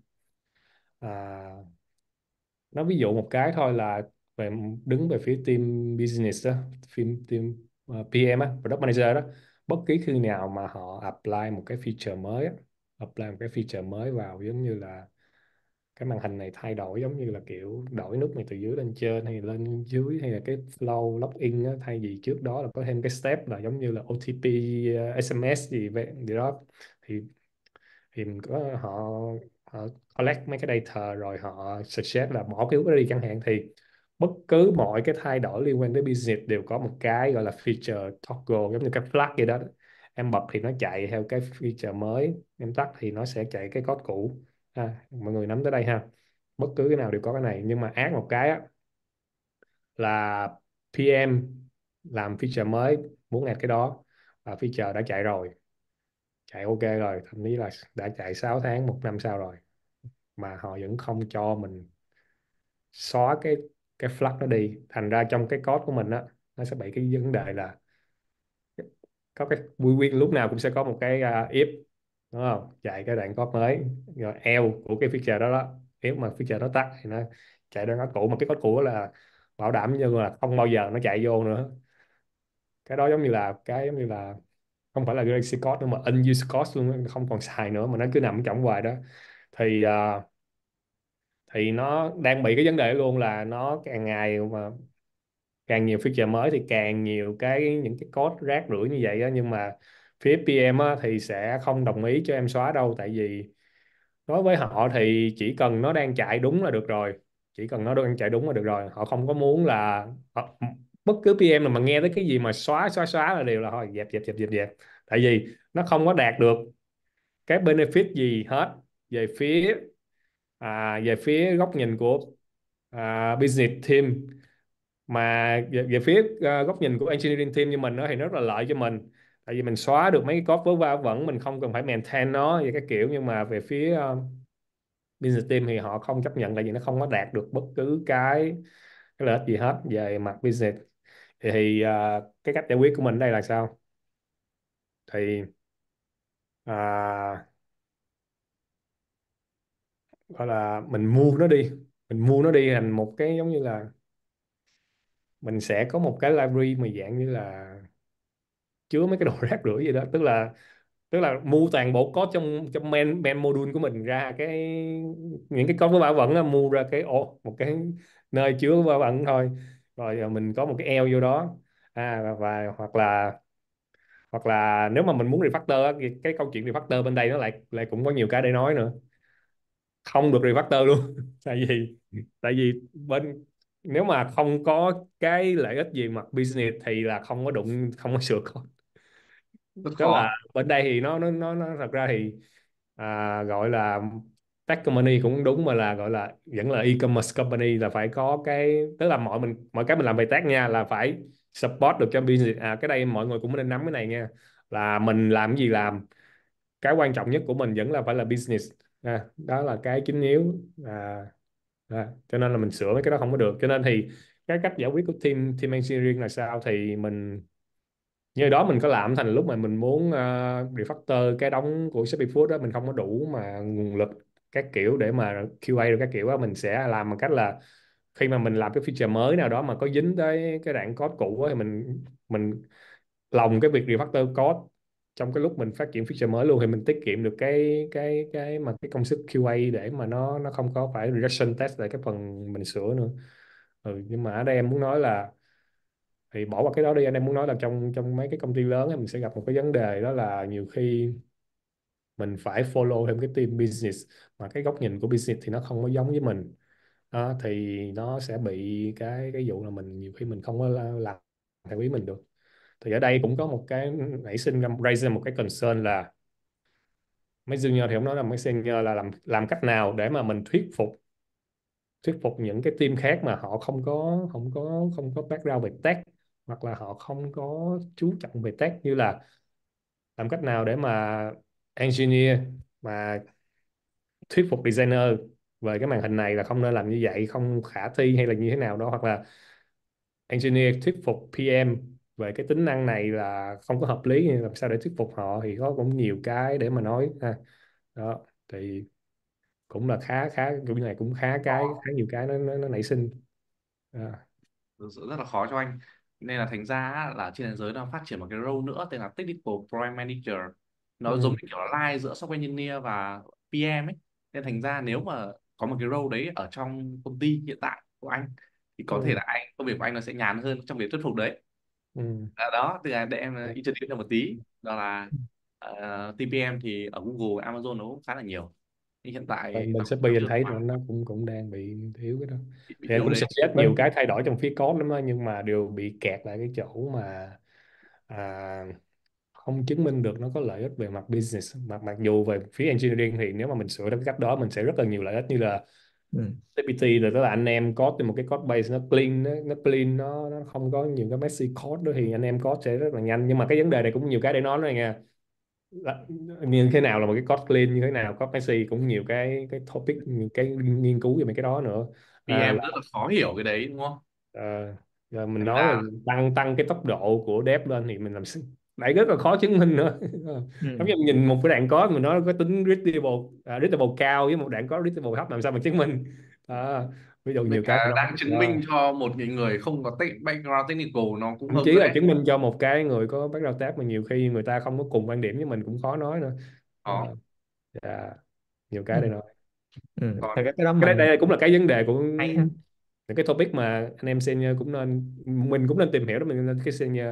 à, nó ví dụ một cái thôi là về đứng về phía team business đó, team team ờ, pê em á, product manager đó, bất kỳ khi nào mà họ apply một cái feature mới á, apply một cái feature mới vào, giống như là cái màn hình này thay đổi, giống như là kiểu đổi nút này từ dưới lên trên hay lên dưới, hay là cái flow login á, thay vì trước đó là có thêm cái step là giống như là ô tê pê, ờ, ét em ét gì vậy gì đó, thì thì mình có họ họ collect mấy cái data rồi họ suggest là bỏ cái bước đó đi chẳng hạn. Thì bất cứ mọi cái thay đổi liên quan tới business đều có một cái gọi là feature toggle, giống như cái flag vậy đó. Em bật thì nó chạy theo cái feature mới, em tắt thì nó sẽ chạy cái code cũ. À, mọi người nắm tới đây ha, bất cứ cái nào đều có cái này. Nhưng mà ác một cái á, là pê em làm feature mới muốn add cái đó, và feature đã chạy rồi, chạy ok rồi, thậm chí là đã chạy sáu tháng một năm sau rồi, mà họ vẫn không cho mình xóa cái cái flag nó đi. Thành ra trong cái code của mình á, nó sẽ bị cái vấn đề là có cái quy quy lúc nào cũng sẽ có một cái uh, if, đúng không, chạy cái đoạn code mới rồi else của cái feature đó đó, nếu mà feature đó tắt thì nó chạy đoạn code cũ, mà cái code cũ là bảo đảm như là không bao giờ nó chạy vô nữa. Cái đó giống như là cái giống như là không phải là legacy code nữa mà unused code luôn, không còn xài nữa mà nó cứ nằm trong hoài đó. Thì à, thì nó đang bị cái vấn đề luôn, là nó càng ngày mà càng nhiều feature mới thì càng nhiều cái những cái code rác rưởi như vậy á. Nhưng mà phía pê em á, thì sẽ không đồng ý cho em xóa đâu, tại vì đối với họ thì chỉ cần nó đang chạy đúng là được rồi, chỉ cần nó đang chạy đúng là được rồi. Họ không có muốn là họ, bất cứ pê em nào mà nghe tới cái gì mà xóa xóa xóa là đều là thôi dẹp dẹp dẹp dẹp dẹp, tại vì nó không có đạt được cái benefit gì hết về phía à, về phía góc nhìn của à, business team. Mà về, về phía à, góc nhìn của engineering team như mình đó, thì nó rất là lợi cho mình, tại vì mình xóa được mấy cái code vớ va vẩn, mình không cần phải maintain nó vậy cái kiểu. Nhưng mà về phía à, business team thì họ không chấp nhận, tại vì nó không có đạt được bất cứ cái cái lợi ích gì hết về mặt business. Thì, thì à, cái cách giải quyết của mình đây là sao? Thì à, gọi là mình mua nó đi, mình mua nó đi thành một cái giống như là mình sẽ có một cái library mà dạng như là chứa mấy cái đồ rác rưởi gì đó, tức là tức là mua toàn bộ code trong trong main main module của mình ra cái những cái code bảo vẫn là mua ra cái ổ một cái nơi chứa bảo vẫn thôi, rồi à, mình có một cái eo vô đó, à và, và hoặc là hoặc là nếu mà mình muốn refactor á, thì cái câu chuyện refactor bên đây nó lại lại cũng có nhiều cái để nói nữa. Không được refactor luôn tại vì tại vì bên nếu mà không có cái lợi ích gì mặt business thì là không có đụng, không có sửa code. Rất Tức là khó. bên đây thì nó nó nó, nó thật ra thì à, gọi là tech company cũng đúng, mà là gọi là vẫn là e-commerce company, là phải có cái, tức là mọi mình mọi cái mình làm về tech nha là phải support được cho business. À cái đây mọi người cũng nên nắm cái này nha, là mình làm cái gì làm, cái quan trọng nhất của mình vẫn là phải là business, à, đó là cái chính yếu. à, à, cho nên là mình sửa mấy cái đó không có được, cho nên thì cái cách giải quyết của team team engineering là sao thì mình như đó mình có làm thành lúc mà mình muốn uh, refactor cái đống của Shopee Food đó, mình không có đủ mà nguồn lực các kiểu để mà quy a rồi các kiểu đó, mình sẽ làm bằng cách là khi mà mình làm cái feature mới nào đó mà có dính tới cái đoạn code cũ á, thì mình mình lồng cái việc refactor code trong cái lúc mình phát triển feature mới luôn, thì mình tiết kiệm được cái cái cái mà cái công sức quy a để mà nó nó không có phải regression test lại cái phần mình sửa nữa. Ừ, nhưng mà ở đây em muốn nói là thì bỏ qua cái đó đi, anh em muốn nói là trong trong mấy cái công ty lớn ấy, mình sẽ gặp một cái vấn đề đó là nhiều khi mình phải follow thêm cái team business mà cái góc nhìn của business thì nó không có giống với mình đó, thì nó sẽ bị cái cái vụ là mình nhiều khi mình không có la- làm theo ý mình được. Thì ở đây cũng có một cái nảy sinh ra raise ra một cái concern là mấy junior thì không nói là mấy senior là làm làm cách nào để mà mình thuyết phục thuyết phục những cái team khác mà họ không có không có không có background về tech, hoặc là họ không có chú trọng về tech, như là làm cách nào để mà engineer mà thuyết phục designer về cái màn hình này là không nên làm như vậy, không khả thi hay là như thế nào đó, hoặc là engineer thuyết phục pê em về cái tính năng này là không có hợp lý, làm sao để thuyết phục họ, thì có cũng nhiều cái để mà nói ha. Đó thì cũng là khá khá cái này cũng khá cái Khó. khá nhiều cái nó nó, nó nảy sinh. À, Thực sự rất là khó cho anh, nên là thành ra á, là trên thế giới nó phát triển một cái role nữa tên là Technical Product Manager. Nó giống ừ, như kiểu là line giữa software engineer và pê em ấy. Nên thành ra nếu mà có một cái role đấy ở trong công ty hiện tại của anh thì có thể ừ, là anh công việc của anh nó sẽ nhàn hơn trong việc thuyết phục đấy. ừ. À, đó thì là để em uh, introduce cho một tí, đó là uh, tê pê em thì ở Google, Amazon nó cũng khá là nhiều, nhưng hiện Bên, tại bên nó cũng Shopee anh chưa thấy nó quá nó cũng cũng đang bị thiếu cái đó, bị, bị thì anh thiếu cũng cái đấy. suggest nhiều bên cái thay đổi trong phía code lắm á, nhưng mà đều bị kẹt lại cái chỗ mà à, không chứng minh được nó có lợi ích về mặt business. Mặc mặc dù về phía engineering thì nếu mà mình sửa được cái cách đó mình sẽ rất là nhiều lợi ích, như là ừ. tê pê tê là tức là anh em code trên một cái code base nó clean, nó, nó clean, nó nó không có nhiều cái messy code đó, thì anh em code sẽ rất là nhanh. Nhưng mà cái vấn đề này cũng nhiều cái để nói này nha, là, như thế nào là một cái code clean, như thế nào code messy, cũng nhiều cái cái topic, nhiều cái nghiên cứu về mấy cái đó nữa. à, pê em rất là khó hiểu cái đấy đúng không? Ờ, Giờ mình Thành nói là ra tăng tăng cái tốc độ của dev lên thì mình làm sao đấy, rất là khó chứng minh nữa. Giống Ừ. như mình nhìn một cái đoạn code mình nói có tính readable, à, readable cao với một đoạn code readable thấp, làm sao mình chứng minh. Đó, ví dụ với nhiều cái để cả nói. đang chứng Ờ, minh cho một người người không có tech, background technical nó cũng Thậm hơi chí nữa là đấy. chứng minh cho một cái người có background tech mà nhiều khi người ta không có cùng quan điểm với mình cũng khó nói nữa. Đó. Ờ, dạ, nhiều cái để Ừ. nói. Ừ. Thật Còn ra cái đó Cái đây, mình đây cũng là cái vấn đề của hay ha. những cái topic mà anh em senior cũng nên, mình cũng nên tìm hiểu đó, mình nên cái senior.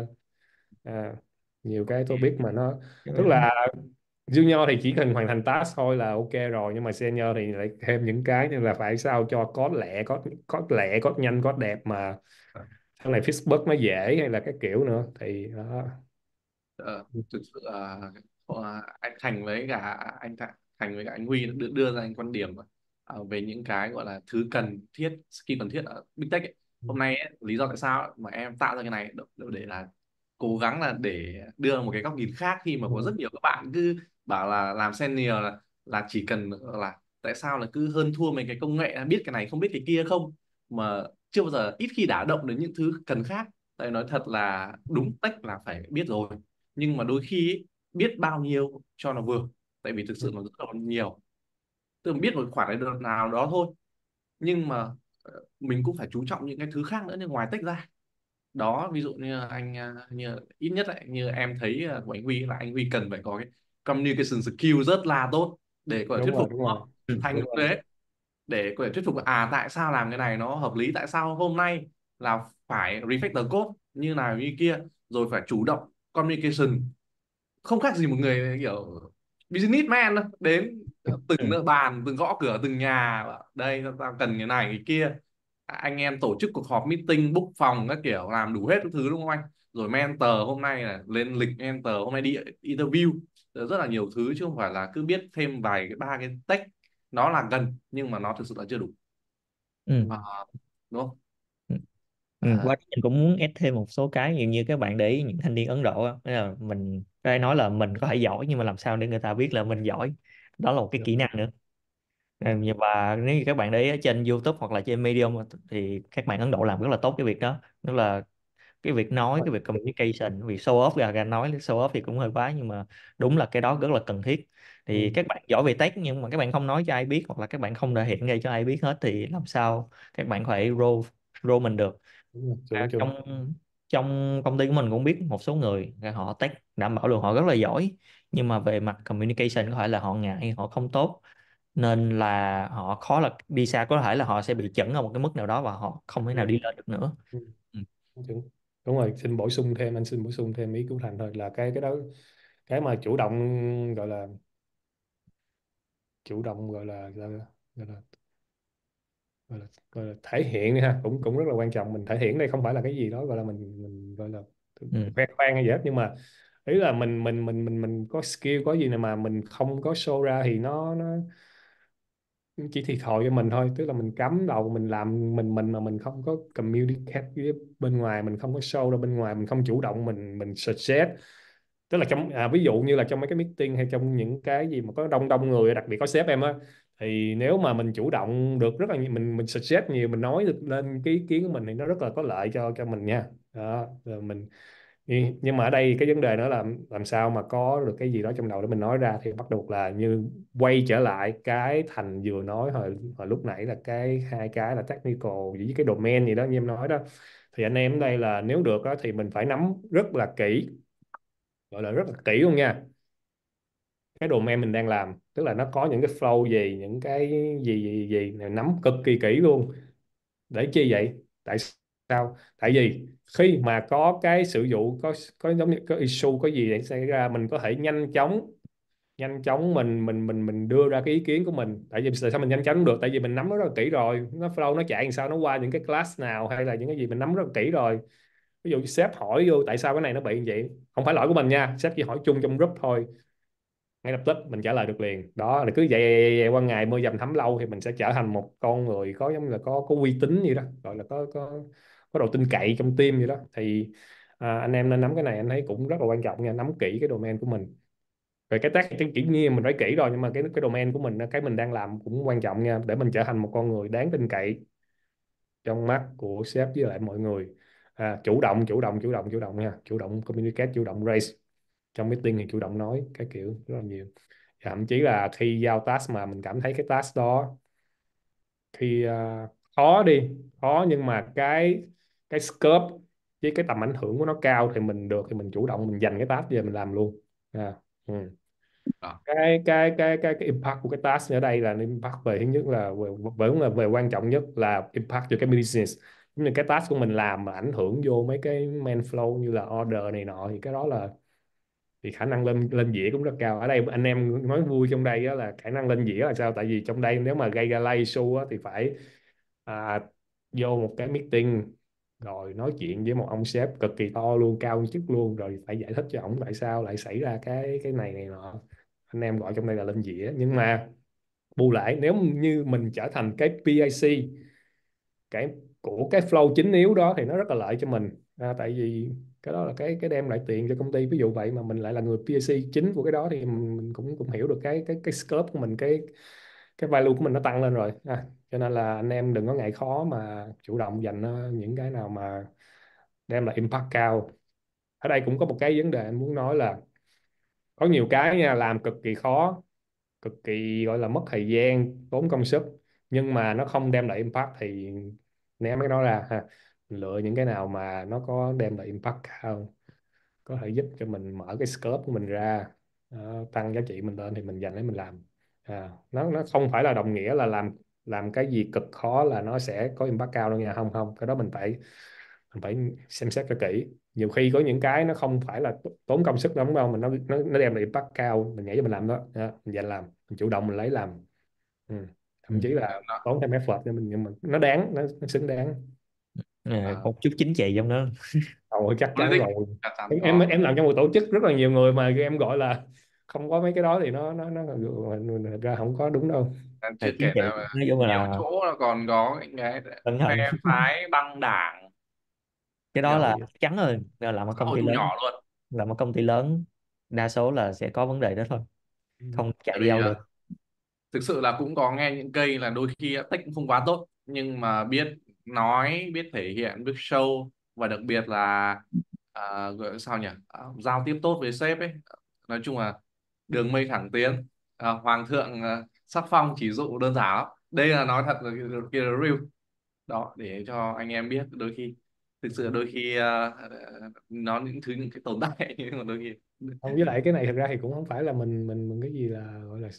À, nhiều cái topic mà nó, tức là junior thì chỉ cần hoàn thành task thôi là ok rồi, nhưng mà senior thì lại thêm những cái như là phải sao cho code lẹ, code code lẹ, code nhanh, code đẹp, mà sau này fix bug nó dễ hay là cái kiểu nữa thì đó. ờ, thực sự là ờ, anh Thành với cả anh Thành Thành với cả anh Huy đưa, đưa ra anh quan điểm ờ, về những cái gọi là thứ cần thiết, skill cần thiết ở Big Tech ấy. Hôm nay ấy, lý do tại sao mà em tạo ra cái này để, để là cố gắng là để đưa một cái góc nhìn khác, khi mà có rất nhiều các bạn cứ bảo là làm senior là là chỉ cần là tại sao là cứ hơn thua mấy cái công nghệ, biết cái này không biết cái kia không, mà chưa bao giờ ít khi đả động đến những thứ cần khác. Tại nói thật là đúng tech là phải biết rồi, nhưng mà đôi khi ý, biết bao nhiêu cho nó vừa, tại vì thực sự nó rất là nhiều, tức là biết một khoản này nào đó thôi, nhưng mà ờ, mình cũng phải chú trọng những cái thứ khác nữa, nhưng ngoài tech ra. đó, ví dụ như anh à, như ít nhất ấy, như em thấy à, của anh Huy là anh Huy cần phải có cái communication skill rất là tốt để có thể thuyết Đúng rồi, phục đúng rồi, nó thành đúng như rồi. thế, để có thể thuyết phục à tại sao làm cái này nó hợp lý, tại sao hôm nay là phải refactor code như nào như kia, rồi phải chủ động communication, không khác gì một người kiểu businessman đâu. Đến từng Ừ. nợ bàn, từng gõ cửa từng nhà, bảo, đây tao cần cái này cái kia. Anh em tổ chức cuộc họp meeting, book phòng các kiểu, làm đủ hết các thứ đúng không anh, rồi mentor hôm nay là lên lịch mentor, hôm nay đi interview, rất là nhiều thứ chứ không phải là cứ biết thêm vài cái ba cái tech, nó là gần nhưng mà nó thực sự là chưa đủ. Ừ. À, đúng không? Ừ. Ừ. À, Qua đó mình cũng muốn add thêm một số cái, như như các bạn để ý những thanh niên Ấn Độ á, nghĩa là mình cái nói là mình có thể giỏi nhưng mà làm sao để người ta biết là mình giỏi, đó là một cái kỹ năng nữa. Ừ, và nếu như các bạn để ý ở trên YouTube hoặc là trên Medium thì các bạn Ấn Độ làm rất là tốt cái việc đó, tức là cái việc nói, cái việc communication, việc show off, ra ra nói show off thì cũng hơi quá, nhưng mà đúng là cái đó rất là cần thiết. Thì Ừ. các bạn giỏi về tech nhưng mà các bạn không nói cho ai biết, hoặc là các bạn không thể hiện ra cho ai biết hết, thì làm sao các bạn có thể grow grow mình được. Đúng rồi, À, chuẩn chuẩn. trong trong công ty của mình cũng biết một số người họ tech đảm bảo luôn họ rất là giỏi, nhưng mà về mặt communication có thể là họ ngại, họ không tốt, nên là họ khó là đi xa, có thể là họ sẽ bị chững ở một cái mức nào đó và họ không thể nào Ừ. đi lên được nữa. Ừ. Ừ. Chuẩn. Đúng rồi, xin bổ sung thêm, anh xin bổ sung thêm ý của Thành thôi, là cái cái đó, cái mà chủ động, gọi là chủ động, gọi là gọi là, gọi là, gọi là, gọi là thể hiện đi ha, cũng cũng rất là quan trọng. Mình thể hiện đây không phải là cái gì đó gọi là mình mình gọi là Ừ. khoe khoang hay gì hết, nhưng mà ý là mình mình mình mình mình có skill, có gì nào mà mình không có show ra thì nó nó chỉ thiệt thòi cho mình thôi. Tức là mình cắm đầu mình làm mình mình mà mình không có communicate với bên ngoài, mình không có show ra bên ngoài, mình không chủ động mình mình suggest. Tức là trong à, ví dụ như là trong mấy cái meeting hay trong những cái gì mà có đông đông người, đặc biệt có sếp em á, thì nếu mà mình chủ động được rất là nhiều, mình mình suggest nhiều, mình nói được lên cái ý kiến của mình thì nó rất là có lợi cho cho mình nha. Đó, rồi mình nhưng nhưng mà ở đây cái vấn đề nữa là làm sao mà có được cái gì đó trong đầu để mình nói ra, thì bắt buộc là như quay trở lại cái Thành vừa nói hồi, hồi lúc nãy, là cái hai cái là technical với cái domain gì đó như em nói đó. Thì anh em ở đây là nếu được đó, thì mình phải nắm rất là kỹ, gọi là rất là kỹ luôn nha, cái domain mình đang làm. Tức là nó có những cái flow gì, những cái gì gì gì này, nắm cực kỳ kỹ luôn. Để chi vậy? Tại sao? Tại vì khi mà có cái sự vụ, có có giống như có issue, có gì để xảy ra, mình có thể nhanh chóng nhanh chóng mình mình mình mình đưa ra cái ý kiến của mình. Tại vì tại sao mình nhanh chóng được? Tại vì mình nắm nó rất là kỹ rồi, nó flow nó chạy làm sao, nó qua những cái class nào, hay là những cái gì mình nắm rất là kỹ rồi. Ví dụ sếp hỏi vô tại sao cái này nó bị như vậy, không phải lỗi của mình nha, sếp chỉ hỏi chung trong group thôi, ngay lập tức mình trả lời được liền. Đó là cứ vậy, vậy, vậy, vậy qua ngày mưa dầm thấm lâu thì mình sẽ trở thành một con người có giống như là có có uy tín gì đó, gọi là có có có độ tin cậy trong team gì đó. Thì à, anh em nên nắm cái này, anh thấy cũng rất là quan trọng nha, nắm kỹ cái domain của mình. Về cái tác thì kỹ nhiên mình nói kỹ rồi, nhưng mà cái cái domain của mình, cái mình đang làm cũng quan trọng nha, để mình trở thành một con người đáng tin cậy trong mắt của sếp với lại mọi người. À, chủ động chủ động chủ động chủ động nha, chủ động communicate, chủ động raise trong meeting, thì chủ động nói cái kiểu rất là nhiều. Và thậm chí là khi giao task mà mình cảm thấy cái task đó, khi à, khó đi khó, nhưng mà cái cái scope với cái tầm ảnh hưởng của nó cao, thì mình được thì mình chủ động mình dành cái task về mình làm luôn. À, ừ. đó. cái cái cái cái cái impact của cái task ở đây là impact về, thứ nhất là về, vẫn là về quan trọng nhất là impact cho cái business. Giống như cái task của mình làm mà ảnh hưởng vô mấy cái main flow như là order này nọ, thì cái đó là thì khả năng lên lên dĩa cũng rất cao. Ở đây anh em nói vui trong đây á, là khả năng lên dĩa là sao? Tại vì trong đây nếu mà gây ra live show á, thì phải à, vô một cái meeting rồi nói chuyện với một ông sếp cực kỳ to luôn, cao chức luôn, rồi phải giải thích cho ổng tại sao lại xảy ra cái cái này này nọ. Anh em gọi trong đây là lên dĩa. Nhưng mà bù lại, nếu như mình trở thành cái pê i xê cái của cái flow chính yếu đó, thì nó rất là lợi cho mình. À, tại vì cái đó là cái cái đem lại tiền cho công ty, ví dụ vậy, mà mình lại là người pê i xê chính của cái đó, thì mình cũng cũng hiểu được cái cái cái scope của mình, cái cái value của mình nó tăng lên rồi. À, cho nên là anh em đừng có ngại khó mà chủ động dành ờ, những cái nào mà đem lại impact cao. Ở đây cũng có một cái vấn đề anh muốn nói là có nhiều cái nha, làm cực kỳ khó, cực kỳ gọi là mất thời gian, tốn công sức, nhưng mà nó không đem lại impact thì ném cái đó ra ha. mình lựa những cái nào mà nó có đem lại impact cao, có thể giúp cho mình mở cái scope của mình ra, ờ, tăng giá trị mình lên thì mình dành lấy mình làm. À, nó nó không phải là đồng nghĩa là làm làm cái gì cực khó là nó sẽ có impact cao đâu nha, không không cái đó mình phải mình phải xem xét cho kỹ. Nhiều khi có những cái nó không phải là tốn công sức lắm đâu mà nó nó nó đem lại impact cao, mình nhảy cho mình làm đó. Đó, mình dành làm, mình chủ động mình lấy làm. Ừ. Ừ. Thậm chí là tốn thêm effort cho mình nhưng mà nó đáng, nó, nó xứng đáng. À, À, một chút chính trị trong đó. Ồ, chắc chắn politics rồi. chắc chắn em em có. em làm trong một tổ chức rất là nhiều người mà em gọi là không có mấy cái đó thì nó nó nó thật ra không có đúng đâu. À, Là chưa chính kể trị là nói chung nhiều là chỗ là còn có những cái cẩn phe thận. phái băng đảng Cái đó kiểu là Thì chắc chắn rồi, làm ở xã công hội ty thu lớn, nhỏ luôn. làm ở công ty lớn đa số là sẽ có vấn đề đó thôi, không chạy Tại đi vì đâu được. à, thực sự là cũng có nghe những cây là đôi khi tech cũng không quá tốt nhưng mà biết nói, biết thể hiện, biết show, và đặc biệt là à, gọi là sao nhỉ, à, giao tiếp tốt với sếp ấy. Nói chung là đường mây thẳng tiến, à, hoàng thượng à, sắc phong chỉ dụ đơn giản lắm. Đây là nói thật, là kia là real đó, để cho anh em biết đôi khi thực sự đôi khi à, à, nó những thứ, những cái tồn tại nhưng mà đôi khi không, với lại cái này thật ra thì cũng không phải là mình mình mình cái gì là gọi là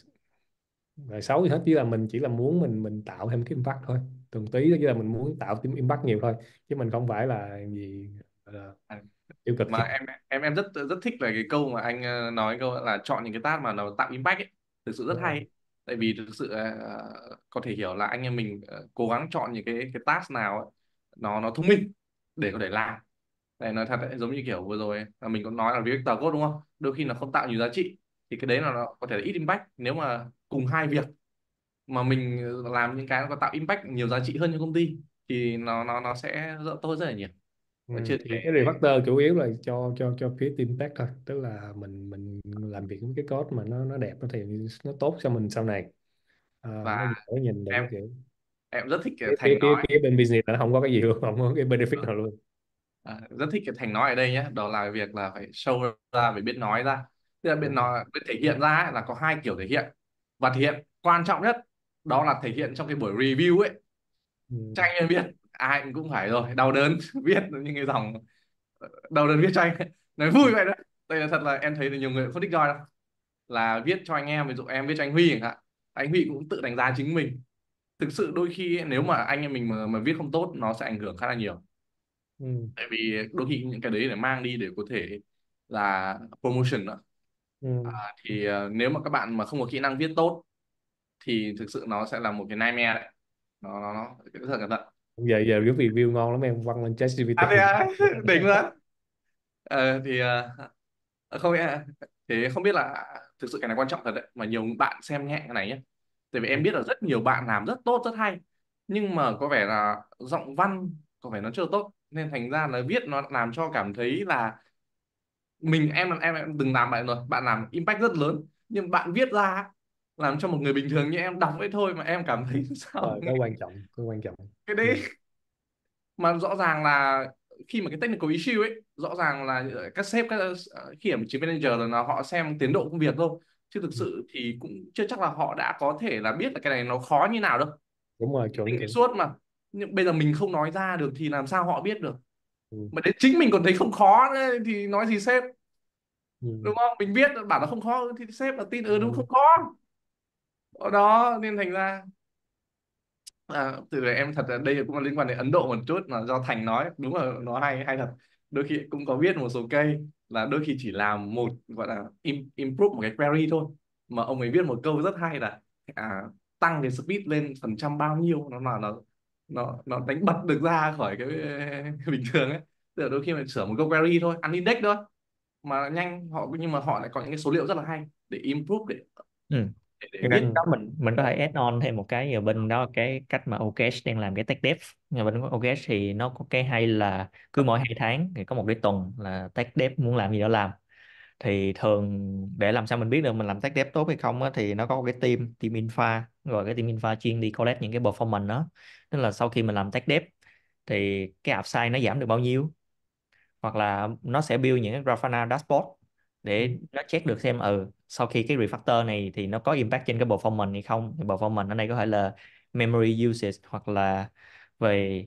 là xấu gì hết, chỉ là mình chỉ là muốn mình mình tạo thêm cái impact thôi, từng tí đó, chỉ là mình muốn tạo thêm impact nhiều thôi, chứ mình không phải là gì gọi là tiêu cực mà gì. em em em rất rất thích về cái câu mà anh ờ, nói, câu là chọn những cái task mà nó tạo impact ấy, thực sự rất Đúng hay rồi. ấy. Tại vì thực sự ờ, có thể hiểu là anh em mình ờ, cố gắng chọn những cái cái task nào ấy, nó nó thông minh để có thể làm. Này nói thật đấy, giống như kiểu vừa rồi là mình có nói là vector code đúng không, đôi khi nó không tạo nhiều giá trị thì cái đấy là nó có thể là ít impact. Nếu mà cùng hai việc mà mình làm những cái nó có tạo impact nhiều giá trị hơn cho công ty thì nó nó nó sẽ rất tốt rất là nhiều. Ừ, Và chưa thì kể cái refactor chủ yếu là cho cho cho phía team tech thôi, tức là mình mình làm việc với cái code mà nó nó đẹp nó thì nó tốt cho mình sau này. À, và nó dễ nhìn được em cái kiểu. em rất thích cái phía phía Thành phía, nói. phía bên business là nó không có cái gì luôn, không có cái benefit nào luôn. À, rất thích cái Thành nói ở đây nhé, đó là việc là phải show ra, phải biết nói ra. Tức là biết Đúng rồi. nói, biết thể hiện ra ấy, là có hai kiểu thể hiện, và thể hiện quan trọng nhất đó là thể hiện trong cái buổi review ấy. Ừ. Cho anh em biết, ai cũng phải rồi đau đớn viết những cái dòng đau đớn viết cho anh nói vui vậy đó. Đây là thật, là em thấy là nhiều người cũng không thích join đâu, là viết cho anh em, ví dụ em viết cho anh Huy chẳng hạn, anh Huy cũng tự đánh giá chính mình. Thực sự đôi khi ấy, nếu mà anh em mình mà, mà viết không tốt nó sẽ ảnh hưởng khá là nhiều. Ừ. Tại vì đôi khi những cái đấy để mang đi để có thể là promotion nữa. À, Ừ. thì ờ, nếu mà các bạn mà không có kỹ năng viết tốt thì thực sự nó sẽ là một cái nightmare đấy. Nó nó, nó rất là cẩn thận. giờ giờ cái review ngon lắm, em quăng lên ChatGPT. À, thế à? Đỉnh luôn. Ờ, thì ờ, không biết thế không biết là thực sự cái này quan trọng thật đấy, mà nhiều bạn xem nhẹ cái này nhé. Tại vì em biết là rất nhiều bạn làm rất tốt rất hay nhưng mà có vẻ là giọng văn có vẻ nó chưa tốt, nên thành ra là viết nó làm cho cảm thấy là mình em em em từng làm bạn rồi, bạn làm impact rất lớn nhưng bạn viết ra làm cho một người bình thường như em đọc ấy thôi mà em cảm thấy sao Rồi cái quan trọng, cái quan trọng. cái Ừ. đấy, mà rõ ràng là khi mà cái technical issue ấy, rõ ràng là các sếp, các ờ, khi mà chief manager là họ xem tiến độ công việc thôi, chứ thực Ừ. sự thì cũng chưa chắc là họ đã có thể là biết là cái này nó khó như nào đâu. Đúng rồi, Mình chuẩn nghĩ chuẩn. suốt mà, nhưng bây giờ mình không nói ra được thì làm sao họ biết được, Ừ. mà đến chính mình còn thấy không khó nữa, thì nói gì sếp, Ừ. đúng không? Mình viết bảo nó không khó thì sếp là tin, ừ đúng Ừ. không khó. Ở đó nên thành ra à, từ đấy em thật là đây cũng là liên quan đến Ấn Độ một chút, mà do Thành nói đúng là nó hay hay thật. Đôi khi cũng có viết một số cây là đôi khi chỉ làm một gọi là im, improve một cái query thôi, mà ông ấy viết một câu rất hay là à, tăng cái speed lên phần trăm bao nhiêu, nó là nó nó nó đánh bật được ra khỏi cái bình thường ấy. Tức là đôi khi mình sửa một câu query thôi, ăn index thôi mà nhanh họ, nhưng mà họ lại có những cái số liệu rất là hay để improve, để Ừ. để, để Thực ra viết. cái đó mình mình có thể add on thêm một cái ở bên đó, cái cách mà Okesh đang làm cái tech dev. Nhưng mà bên Okesh thì nó có cái hay là cứ mỗi hai tháng thì có một cái tuần là tech dev muốn làm gì đó làm. Thì thường để làm sao mình biết được mình làm tech dev tốt hay không á, thì nó có một cái team team infra, rồi cái team infra chuyên đi collect những cái performance đó. Tức là sau khi mình làm tech dev thì cái app size nó giảm được bao nhiêu, hoặc là nó sẽ build những cái Grafana dashboard Ừ. để nó check được xem ừ sau khi cái refactor này thì nó có impact trên cái performance hay không. Thì performance ở đây có thể là memory usage, hoặc là về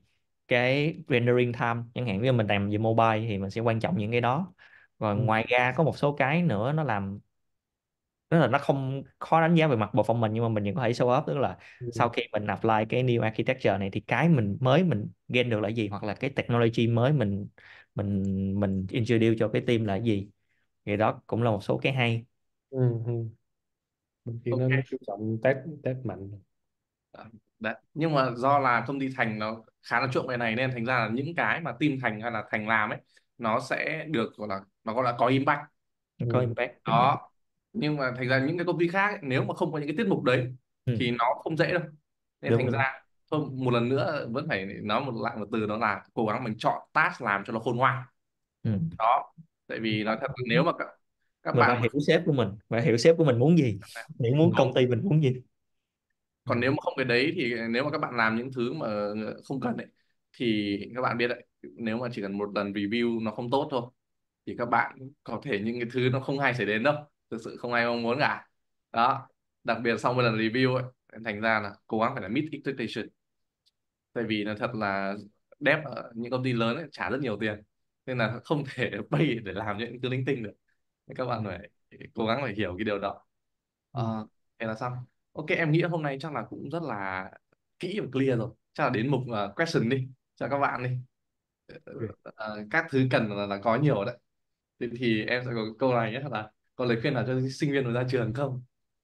cái rendering time, chẳng hạn như mình làm về mobile thì mình sẽ quan trọng những cái đó. Rồi Ừ. ngoài ra có một số cái nữa nó làm, tức là nó không khó đánh giá về mặt performance, nhưng mà mình vẫn có thể show up, tức là Ừ. sau khi mình apply cái new architecture này thì cái mình mới mình gain được là gì, hoặc là cái technology mới mình mình mình introduce cho cái team là cái gì, thì đó cũng là một số cái hay. Ừ. Ừ. Bên kia nó nó Ok. chú trọng test test mạnh. Ờ, Đấy. Nhưng mà do là công ty Thành nó khá là chuộng cái này nên thành ra là những cái mà team Thành hay là Thành làm ấy nó sẽ được gọi là nó gọi là có impact Nó có Ừ. impact. đó. Nhưng mà thành ra những cái công ty khác ấy, nếu mà không có những cái tiết mục đấy Ừ, thì nó không dễ đâu. Nên đúng thành đúng. ra thôi một lần nữa vẫn phải nói một lại một từ, đó là cố gắng mình chọn task làm cho nó khôn ngoan Ừ. đó. Tại vì nói thật là nếu mà các, các Mình phải bạn mà hiểu sếp của mình, phải hiểu sếp của mình muốn gì, hiểu muốn công không, ty mình muốn gì. Ừ. còn nếu mà không cái đấy thì nếu mà các bạn làm những thứ mà không cần ấy thì các bạn biết đấy, nếu mà chỉ cần một lần review nó không tốt thôi thì các bạn có thể những cái thứ nó không hay xảy đến đâu, thực sự không ai mong muốn cả đó. Đặc biệt sau một lần review ấy, thành ra là cố gắng phải là meet expectation. Tại vì là thật là dev ở những công ty lớn ấy, trả rất nhiều tiền nên là không thể pay để làm những thứ linh tinh được. Nên các bạn phải cố gắng phải hiểu cái điều đó. Ừ. Ờ, thế là xong. Ok, em nghĩ hôm nay chắc là cũng rất là kỹ và clear rồi, chắc là đến mục uh, question đi cho các bạn đi. Ok. Ờ, các thứ cần là, là có nhiều đấy. Thế thì em sẽ có câu này nhé, là có lời khuyên nào cho sinh viên mới ra trường không,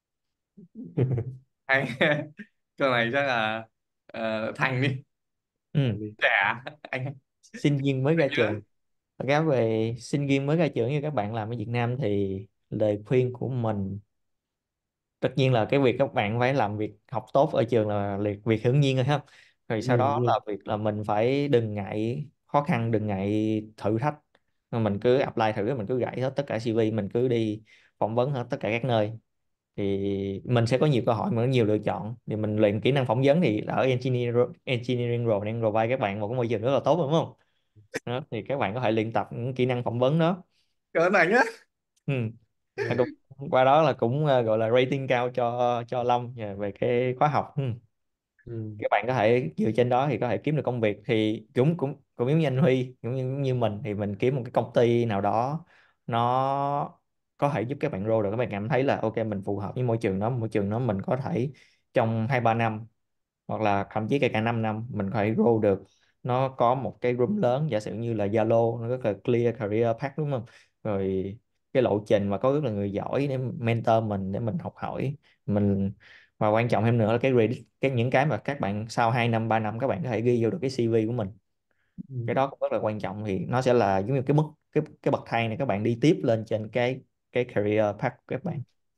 hay câu này chắc là ờ, Thành đi, Ừ. Thành đi. trẻ anh Sinh viên mới ra nhớ. trường. Thật ra về sinh viên mới ra trường như các bạn làm ở Việt Nam thì lời khuyên của mình, tất nhiên là cái việc các bạn phải làm việc học tốt ở trường là việc việc hiển nhiên rồi ha. Rồi Ừ. sau đó Ừ. là việc là mình phải đừng ngại khó khăn, đừng ngại thử thách. Mà mình cứ apply thử, mình cứ gảy hết tất cả xê vê, mình cứ đi phỏng vấn hết tất cả các nơi, thì mình sẽ có nhiều cơ hội, mà có nhiều lựa chọn, thì mình luyện kỹ năng phỏng vấn. Thì ở engineering engineering role đang provide các bạn một cái môi trường rất là tốt, đúng không? Đó, thì các bạn có thể luyện tập những kỹ năng phỏng vấn đó. Cỡ này nhá. Ừ. Và cũng qua đó là cũng ờ, gọi là rating cao cho cho Long về về cái khóa học. Ừ. Ừ. Các bạn có thể dựa trên đó thì có thể kiếm được công việc, thì cũng cũng cũng giống như anh Huy, cũng như, như mình, thì mình kiếm một cái công ty nào đó nó có thể giúp các bạn grow được, các bạn cảm thấy là ok mình phù hợp với môi trường đó, môi trường đó mình có thể trong hai ba năm, hoặc là thậm chí kể cả 5 năm mình có thể grow được. Nó có một cái room lớn, giả sử như là Zalo, nó rất là clear career path, đúng không? Rồi cái lộ trình mà có rất là người giỏi để mentor mình, để mình học hỏi mình. Và quan trọng thêm nữa là cái credit, cái những cái mà các bạn sau hai năm ba năm các bạn có thể ghi vô được cái xê vê của mình. Ừ. Cái đó cũng rất là quan trọng, thì nó sẽ là giống như cái mức, cái cái bậc thang này các bạn đi tiếp lên trên cái cái career path của các bạn.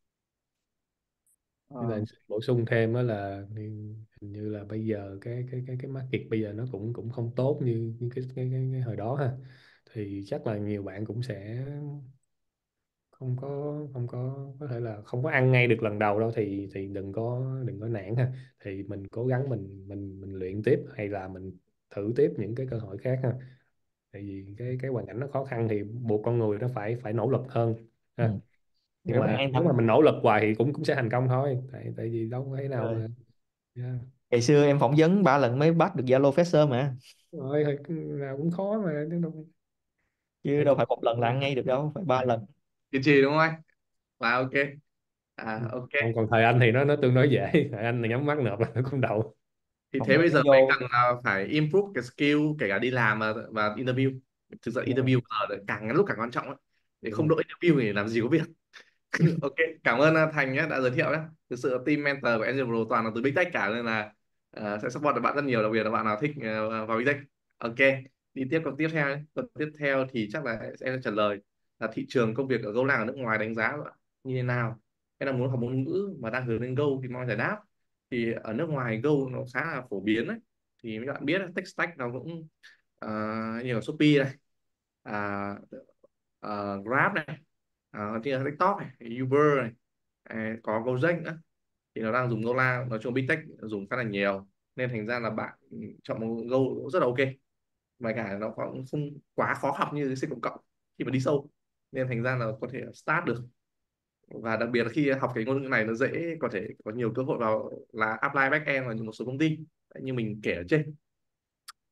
Với lại Ờ, bổ sung thêm đó là hình như là bây giờ cái cái cái cái market bây giờ nó cũng cũng không tốt như, như cái, cái, cái, cái hồi đó ha. Thì chắc là nhiều bạn cũng sẽ không có không có có thể là không có ăn ngay được lần đầu đâu, thì thì đừng có đừng có nản ha. Thì mình cố gắng mình mình mình luyện tiếp, hay là mình thử tiếp những cái cơ hội khác ha. Tại vì cái cái hoàn cảnh nó khó khăn thì buộc con người nó phải phải nỗ lực hơn Ừ. ha. Thì Nhưng các bạn mà an nếu tâm. mà mình nỗ lực hoài thì cũng cũng sẽ thành công thôi, tại tại vì đâu có thể nào Rồi. mà. Yeah. Ngày xưa em phỏng vấn ba lần mới bắt được Zalo Fresher mà, Rồi thì nào cũng khó mà, chứ đâu chứ phải đâu kiên phải một lần là trì. ăn ngay được đâu, phải ba lần. kiên trì đúng không anh? Và ok. À Ừ. ok. còn còn thời anh thì nó nó tương đối dễ. Thời anh là nhắm mắt nộp là nó cũng đậu. Thì Phỏng thế vấn bây giờ mình vô. cần là phải improve cái skill kể cả đi làm và, và interview. Thực ra Đúng rồi. interview giờ là càng ngắn lúc càng quan trọng ấy. Để Đúng không rồi. đỗ interview thì làm gì có việc. Ok, cảm ơn uh, Thành nhé đã giới thiệu nhé. Thực sự team mentor của Angel Pro toàn là từ Big Tech cả nên là uh, sẽ support được bạn rất nhiều, đặc biệt là bạn nào thích uh, vào Big Tech. Ok, đi tiếp câu tiếp theo nhé. Câu tiếp theo thì chắc là em sẽ trả lời là thị trường công việc ở Golang ở nước ngoài đánh giá như thế nào. Em đang muốn học ngôn ngữ mà đang hướng đến Go thì mong giải đáp. Thì ở nước ngoài Go nó khá là phổ biến đấy. Thì các bạn biết là tech stack nó cũng uh, như ở Shopee này, à, ờ, Grab này, uh, như là TikTok này, Uber này, à, có Gojek nữa, thì nó đang dùng Golang, nói chung Big Tech dùng khá là nhiều nên thành ra là bạn chọn một Go cũng rất là ok, mà cả nó cũng không quá khó học như C cộng cộng khi mà đi sâu, nên thành ra là có thể start được. Và đặc biệt là khi học cái ngôn ngữ này nó dễ, có thể có nhiều cơ hội vào là apply backend ở một số công ty như mình kể ở trên.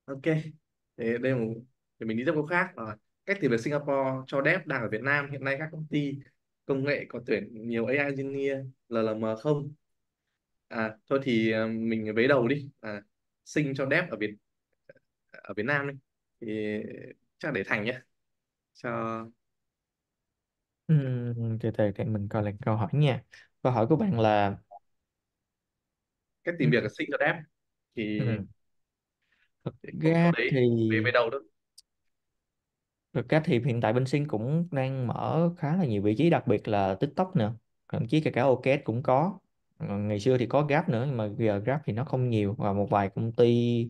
Ok, thế đây là một, thì mình đi tiếp câu khác là cách tìm việc Singapore cho dev đang ở Việt Nam. Hiện nay các công ty công nghệ có tuyển nhiều a i engineer lờ lờ em không? À thôi thì ờ, mình vấy đầu đi, à, sinh cho dev ở Việt ở Việt Nam đi thì chắc để Thành nhé, cho Ừm, từ từ để mình coi lại câu hỏi nha. Câu hỏi của bạn là cách tìm ừm, việc là sinh cho dev thì, ừm, thực thì câu, câu ra đấy thì về về đầu đó. thực ra thì hiện tại bên Sinh cũng đang mở khá là nhiều vị trí, đặc biệt là TikTok nữa, thậm chí kể cả o ca ét cũng có. Ờ, ngày xưa thì có Grab nữa nhưng mà giờ Grab thì nó không nhiều, và một vài công ty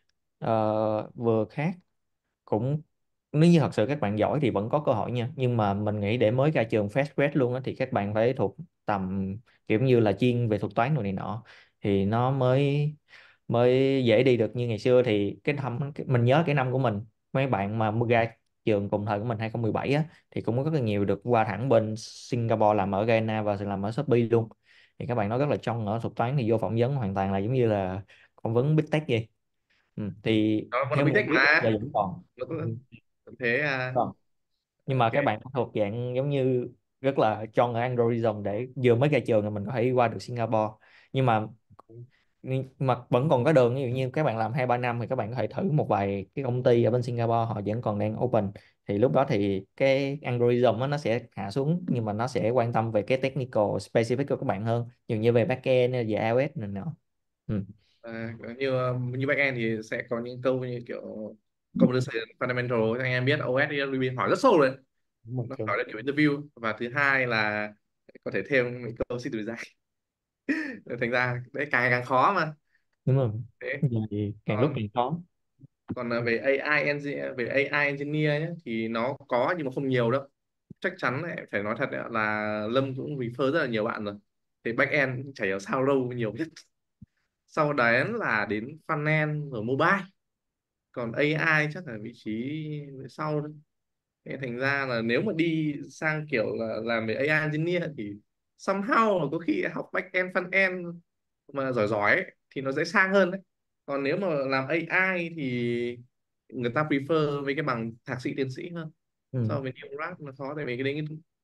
ờ, vừa khác cũng, nếu như thật sự các bạn giỏi thì vẫn có cơ hội nha, nhưng mà mình nghĩ để mới ra trường fresh grad luôn á thì các bạn phải thuộc tầm kiểu như là chuyên về thuật toán đồ này nọ thì nó mới mới dễ đi được. Như ngày xưa thì cái năm cái- mình nhớ cái năm của mình, mấy bạn mà ra trường cùng thời của mình hai không một bảy á thì cũng có rất là nhiều được qua thẳng bên Singapore làm ở Ghana và làm ở Shopee luôn. Thì các bạn nói rất là trong ở thuật toán thì vô phỏng vấn hoàn toàn là giống như là phỏng vấn Big Tech vậy. Ừ. Thì Nó còn là theo big mình tech biết mà, là vẫn còn. nó có Ừ. thế à. Vâng. Nhưng mà Ok. các bạn thuộc dạng giống như rất là strong ở algorithm để vừa mới ra trường là mình có thể đi qua được Singapore. Nhưng mà nhưng mà vẫn còn có đường, ví dụ như các bạn làm hai ba năm thì các bạn có thể thử một vài cái công ty ở bên Singapore họ vẫn còn đang open, thì lúc đó thì cái algorithm á, nó sẽ hạ xuống nhưng mà nó sẽ quan tâm về cái technical specific của các bạn hơn, dường như về backend về iOS này nọ. Ừ. À, như như backend thì sẽ có những câu như kiểu conversation fundamental, các anh em biết o ét i ruby hỏi rất sâu rồi, Đúng rồi, nó chung. hỏi là kiểu interview. Và thứ hai là có thể thêm những câu xịt từ dài. Thành ra đấy càng ngày càng khó mà. Đúng rồi. Thế Giờ thì càng lúc còn càng khó. còn là về a i engineer, về a i engineer nhé, thì nó có nhưng mà không nhiều đâu. Chắc chắn lại phải nói thật đấy, là Lâm cũng refer rất là nhiều bạn rồi. Thì backend chả hiểu sao lâu nhiều nhất, sau đấy là đến frontend rồi mobile, còn a i chắc là vị trí sau đấy. Thế thành ra là nếu mà đi sang kiểu là làm về a i engineer thì somehow là có khi học backend frontend mà giỏi giỏi ấy, thì nó dễ sang hơn đấy. Còn nếu mà làm a i thì người ta prefer với cái bằng thạc sĩ tiến sĩ hơn Ừ. so với nhiều rap, nó khó tại vì cái đấy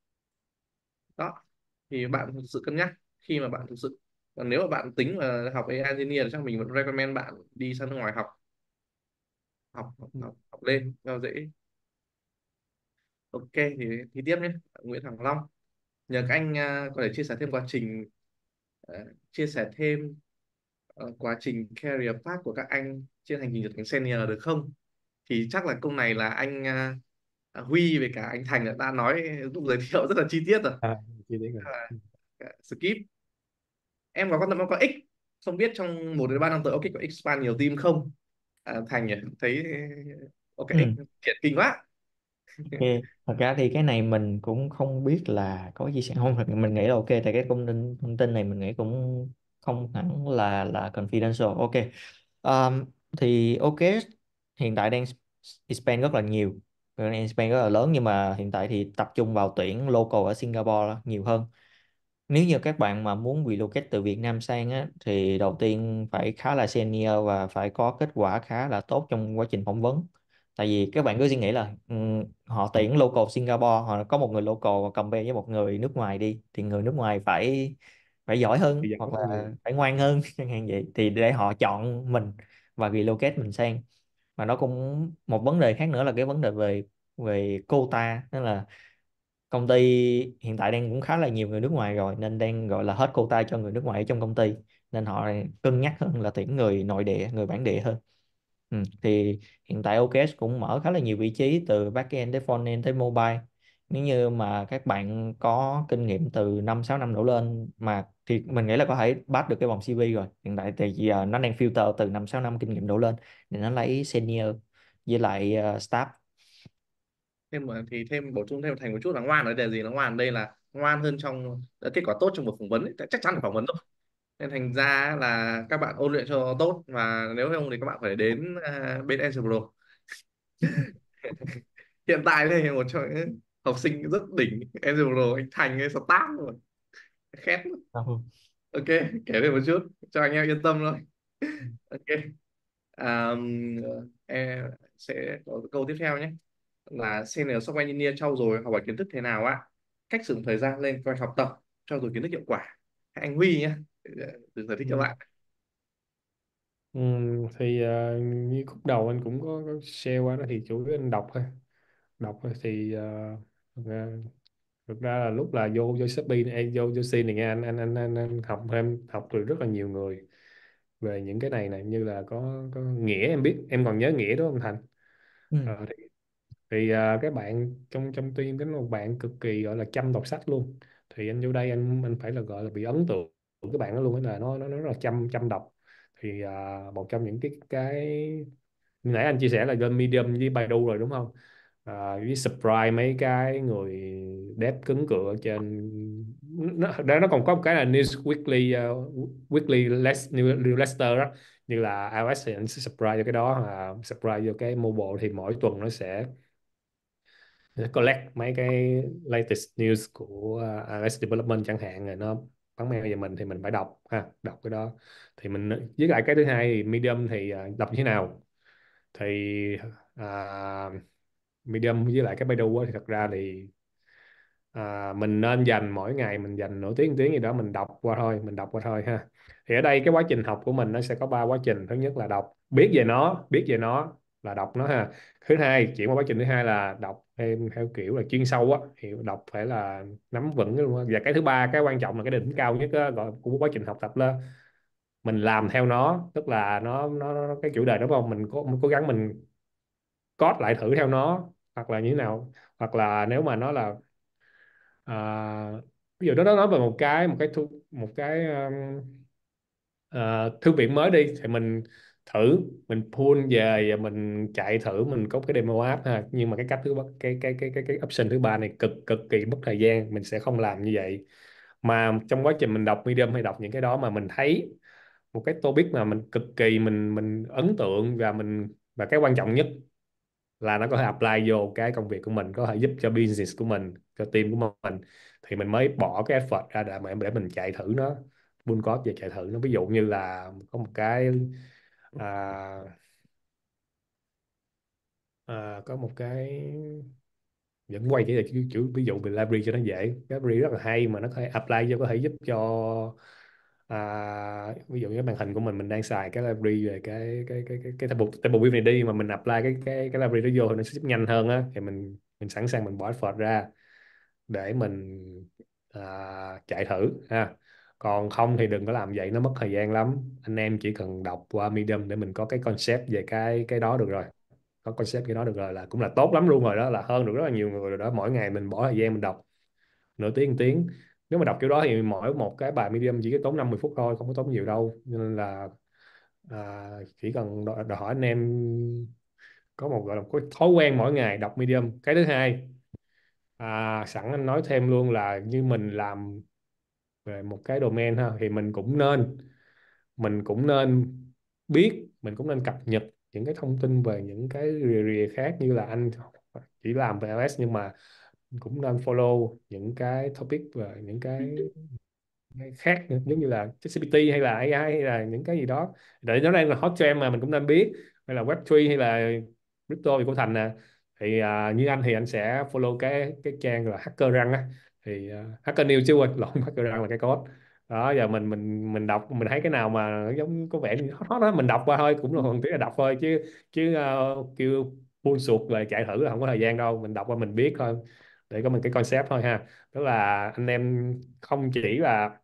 đó. Thì bạn thực sự cân nhắc khi mà bạn thực sự, còn nếu mà bạn tính là học a i engineer thì chắc mình vẫn recommend bạn đi sang nước ngoài học, học học, học, học lên cho dễ. Ok, thì thì tiếp nhé. Nguyễn Thằng Long, nhờ các anh à, có thể chia sẻ thêm quá trình à, chia sẻ thêm ờ, quá trình career path của các anh trên hành trình trở thành senior được không? Thì chắc là câu này là anh à, à, Huy với cả anh Thành đã nói lúc giới thiệu rất là chi tiết rồi. À, chi tiết rồi. À, skip. Em có quan tâm có X, không biết trong một đến ba năm tới OK có expand nhiều team không? À, Thành nhỉ, thấy OK Ừ. X triển kinh quá. Ok, thật ra thì cái này mình cũng không biết là có gì sẽ không, mình nghĩ là ok tại cái thông tin thông tin này mình nghĩ cũng không hẳn là là confidential. Ok. Um, thì ok, hiện tại đang spend rất là nhiều, đang spend rất là lớn, nhưng mà hiện tại thì tập trung vào tuyển local ở Singapore nhiều hơn. Nếu như các bạn mà muốn relocate từ Việt Nam sang á, thì đầu tiên phải khá là senior và phải có kết quả khá là tốt trong quá trình phỏng vấn. Tại vì các bạn cứ suy nghĩ là ừm, họ tuyển local Singapore, họ có một người local và compare với một người nước ngoài đi, thì người nước ngoài phải phải giỏi hơn Thì dẫn hoặc rất nhiều. là phải ngoan hơn chẳng hạn vậy, thì để họ chọn mình và relocate mình sang. Mà nó cũng một vấn đề khác nữa là cái vấn đề về về quota, tức là công ty hiện tại đang cũng khá là nhiều người nước ngoài rồi nên đang gọi là hết quota cho người nước ngoài ở trong công ty, nên họ cân nhắc hơn là tuyển người nội địa, người bản địa hơn. Ừ. Thì hiện tại o ca ét cũng mở khá là nhiều vị trí từ backend tới frontend tới mobile. Nếu như mà các bạn có kinh nghiệm từ năm sáu năm đổ lên mà thì mình nghĩ là có thể bắt được cái vòng xê vê rồi. Hiện tại thì giờ nó đang filter từ năm sáu năm kinh nghiệm đổ lên để nó lấy senior với lại uh, staff. Thêm mà thì thêm bổ sung thêm Thành một chút là ngoan ở đề gì, nó ngoan ở đây là ngoan hơn trong đã kết quả tốt trong một phỏng vấn ấy. Chắc chắn phải phỏng vấn rồi, nên thành ra là các bạn ôn luyện cho tốt, và nếu không thì các bạn phải đến à, bên Answer Pro. Hiện tại đây là một trong những học sinh rất đỉnh Answer Pro, anh Thành ấy start rồi, khét. Ừ. Ok, kể về một chút cho anh em yên tâm thôi. Ok, À, em sẽ có câu tiếp theo nhé, là Senior Software Engineer trau dồi học hỏi kiến thức thế nào ạ? Cách sử dụng thời gian lên kế hoạch học tập, trau dồi kiến thức hiệu quả. Anh Huy nhé, được giải thích cho Ừ. bạn. Ừ, thì ờ, như khúc đầu anh cũng có, có share qua đó, thì chủ yếu anh đọc thôi. Đọc thôi thì ờ, thực ra, thực ra là lúc là vô vô Shopee này, vô vô Xin này nghe, anh anh anh anh, anh học thêm, học từ rất là nhiều người về những cái này này, như là có có Nghĩa, em biết, em còn nhớ Nghĩa đúng không Thành? Ừ. Ờ, thì thì à, cái bạn trong trong team cái một bạn cực kỳ gọi là chăm đọc sách luôn. Thì anh vô đây anh anh phải là gọi là bị ấn tượng cái bạn đó luôn ấy, là nó nó nó rất là chăm chăm đọc. Thì à, một trong những cái cái như nãy anh chia sẻ là trên Medium với Baidu rồi đúng không? À, với subscribe mấy cái người dev cứng cựa ở trên, nó đó, nó còn có một cái là News Weekly, uh, Weekly less, New, Newsletter đó, như là iOS thì anh sẽ subscribe cho cái đó, à, subscribe vô cái mobile thì mỗi tuần nó sẽ nó collect mấy cái latest news của uh, iOS development chẳng hạn, rồi nó bắn mail về mình thì mình phải đọc ha, đọc cái đó. Thì mình với lại cái thứ hai thì Medium thì uh, đọc như thế nào thì uh, Medium với lại cái Baidu á, thì thật ra thì à, mình nên dành mỗi ngày mình dành nửa tiếng tiếng gì đó mình đọc qua thôi, mình đọc qua thôi ha. Thì ở đây cái quá trình học của mình nó sẽ có ba quá trình. Thứ nhất là đọc biết về nó, biết về nó là đọc nó ha. Thứ hai, chuyển qua quá trình thứ hai là đọc thêm theo kiểu là chuyên sâu á, hiểu đọc phải là nắm vững luôn á. Và cái thứ ba, cái quan trọng là cái đỉnh cao nhất á, gọi của quá trình học tập là mình làm theo nó, tức là nó nó, nó cái chủ đề đúng không, mình cố mình cố gắng mình code lại thử theo nó, hoặc là như thế nào, hoặc là nếu mà nó là à, ví dụ đó nó nói về một cái một cái thu, một cái um, à, thư viện mới đi, thì mình thử, mình pull về và mình chạy thử, mình có cái demo app ha. Nhưng mà cái cách thứ ba, cái cái cái cái cái option thứ ba này cực cực kỳ mất thời gian, mình sẽ không làm như vậy. Mà trong quá trình mình đọc Medium hay đọc những cái đó mà mình thấy một cái topic mà mình cực kỳ mình mình ấn tượng, và mình và cái quan trọng nhất là nó có thể apply vô cái công việc của mình, có thể giúp cho business của mình, cho team của mình, thì mình mới bỏ cái effort ra để mà để mình chạy thử nó, build code về chạy thử nó. Ví dụ như là có một cái à, à, có một cái vẫn quay chỉ là chữ, chữ ví dụ về library cho nó dễ. Cái library rất là hay mà nó có thể apply vô, có thể giúp cho à, ví dụ như cái màn hình của mình mình đang xài cái library về cái cái cái cái cái table, table view này đi, mà mình apply cái cái cái library đó vô thì nó sẽ giúp nhanh hơn á, thì mình mình sẵn sàng mình bỏ effort ra để mình à, chạy thử ha. Còn không thì đừng có làm vậy, nó mất thời gian lắm. Anh em chỉ cần đọc qua Medium để mình có cái concept về cái cái đó được rồi, có concept cái đó được rồi là cũng là tốt lắm luôn rồi đó, là hơn được rất là nhiều người rồi đó. Mỗi ngày mình bỏ thời gian mình đọc nửa tiếng một tiếng, nếu mà đọc kiểu đó thì mỗi một cái bài Medium chỉ có tốn năm mươi phút thôi, không có tốn nhiều đâu. Cho nên là à, chỉ cần đòi, đòi hỏi anh em có một gọi là có thói quen mỗi ngày đọc Medium. Cái thứ hai, à, sẵn anh nói thêm luôn là như mình làm về một cái domain ha, thì mình cũng nên mình cũng nên biết, mình cũng nên cập nhật những cái thông tin về những cái rìa rìa khác. Như là anh chỉ làm về iOS nhưng mà cũng nên follow những cái topic và những cái cái khác nữa, giống như là ChatGPT hay là a i hay là những cái gì đó, để nó đang là hot trend mà mình cũng nên biết. Hay là web ba hay là crypto thì của Thành nè. Thì à, như anh thì anh sẽ follow cái cái trang là Hacker Rank á, thì à, Hacker News chứ quên lộn, Hacker Rank là cái code đó. Giờ mình mình mình đọc, mình thấy cái nào mà nó giống có vẻ hot hot đó mình đọc qua thôi, cũng là phần tiếng là đọc thôi, chứ chứ uh, kêu buôn sụt rồi chạy thử là không có thời gian đâu. Mình đọc qua mình biết thôi, để có mình cái concept thôi ha. Tức là anh em không chỉ là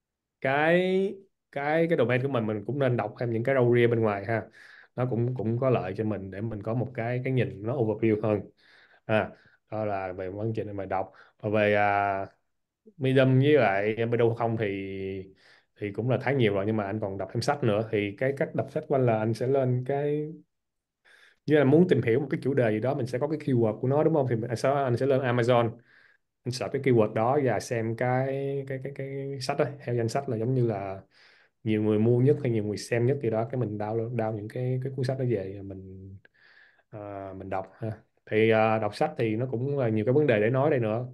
cái cái cái domain của mình mình cũng nên đọc thêm những cái râu ria bên ngoài ha. Nó cũng cũng có lợi cho mình để mình có một cái cái nhìn nó overview hơn. À, đó là về quá trình mà đọc. Và về à, Medium với lại Baidu không thì thì cũng là thấy nhiều rồi, nhưng mà anh còn đọc thêm sách nữa. Thì cái cách đọc sách của anh là anh sẽ lên cái, như là muốn tìm hiểu một cái chủ đề gì đó mình sẽ có cái keyword của nó đúng không, thì anh sẽ anh sẽ lên Amazon, anh search cái keyword đó và xem cái cái cái cái sách đó theo danh sách là giống như là nhiều người mua nhất hay nhiều người xem nhất gì đó, cái mình download down những cái cái cuốn sách đó về mình à, mình đọc ha. Thì à, đọc sách thì nó cũng là nhiều cái vấn đề để nói đây nữa.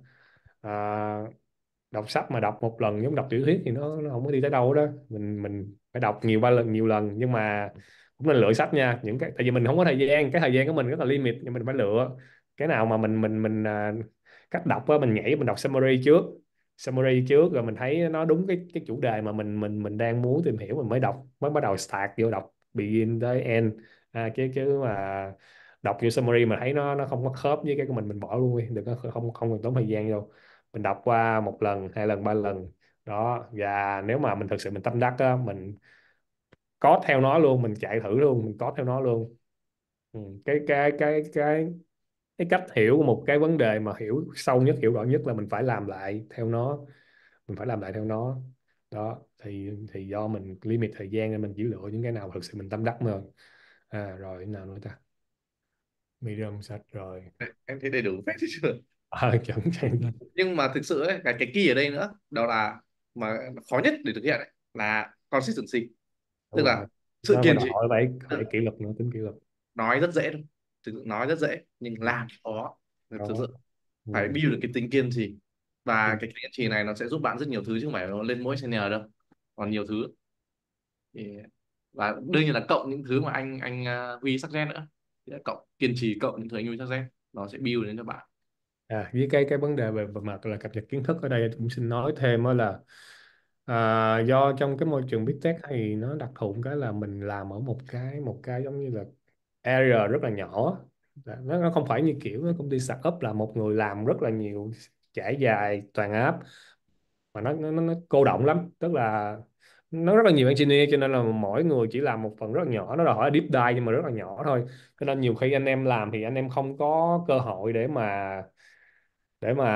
à, Đọc sách mà đọc một lần giống đọc tiểu thuyết thì nó, nó không có đi tới đâu đó. Mình mình phải đọc nhiều ba lần nhiều lần, nhưng mà mình lựa sách nha, những cái tại vì mình không có thời gian, cái thời gian của mình rất là limit, nhưng mình phải lựa cái nào mà mình mình mình à, cách đọc á, mình nhảy mình đọc summary trước, summary trước rồi mình thấy nó đúng cái cái chủ đề mà mình mình mình đang muốn tìm hiểu, mình mới đọc, mới bắt đầu start vô đọc begin tới end. À, chứ chứ mà đọc vô summary mà thấy nó nó không có khớp với cái của mình mình bỏ luôn đi, đừng có không không cần tốn thời gian vô. Mình đọc qua một lần hai lần ba lần đó, và nếu mà mình thực sự mình tâm đắc á, mình có theo nó luôn, mình chạy thử luôn, mình có theo nó luôn. Ừ. cái cái cái cái cái cách hiểu của một cái vấn đề mà hiểu sâu nhất, hiểu rõ nhất là mình phải làm lại theo nó, mình phải làm lại theo nó. Đó thì thì do mình limit thời gian nên mình chỉ lựa những cái nào thực sự mình tâm đắc thôi. À rồi cái nào nữa ta, medium sách rồi. Em thấy đầy đủ phép chưa? À, chuẩn chuẩn. Nhưng mà thực sự ấy, cái cái key ở đây nữa đó là mà khó nhất để thực hiện ấy, là consistency, tức Đúng rồi, là sự nó phải kiên đòi trì. hỏi phải phải kỷ luật nữa, tính kỷ luật. Nói rất dễ thôi, thực sự nói rất dễ nhưng làm thì khó. Thực Đó. sự Ừ. phải build được cái tính kiên trì, Ừ. và cái kiên trì này nó sẽ giúp bạn rất nhiều thứ chứ không phải nó lên mỗi senior đâu, còn nhiều thứ. Thì, và đương nhiên là cộng những thứ mà anh anh uh, Huy suggest nữa. Thì là cộng kiên trì, cộng những thứ anh Huy suggest, nó sẽ build đến cho bạn. À, với cái cái vấn đề về về mặt là cập nhật kiến thức ở đây cũng xin nói thêm đó là à, do trong cái môi trường Big Tech thì nó đặc thù cái là mình làm ở một cái một cái giống như là area rất là nhỏ. Dạ, nó nó không phải như kiểu cái công ty startup là một người làm rất là nhiều, trải dài toàn app, mà nó nó, nó nó cô động lắm, tức là nó rất là nhiều engineer, cho nên là mỗi người chỉ làm một phần rất là nhỏ, nó đòi hỏi deep dive nhưng mà rất là nhỏ thôi. Cho nên nhiều khi anh em làm thì anh em không có cơ hội để mà để mà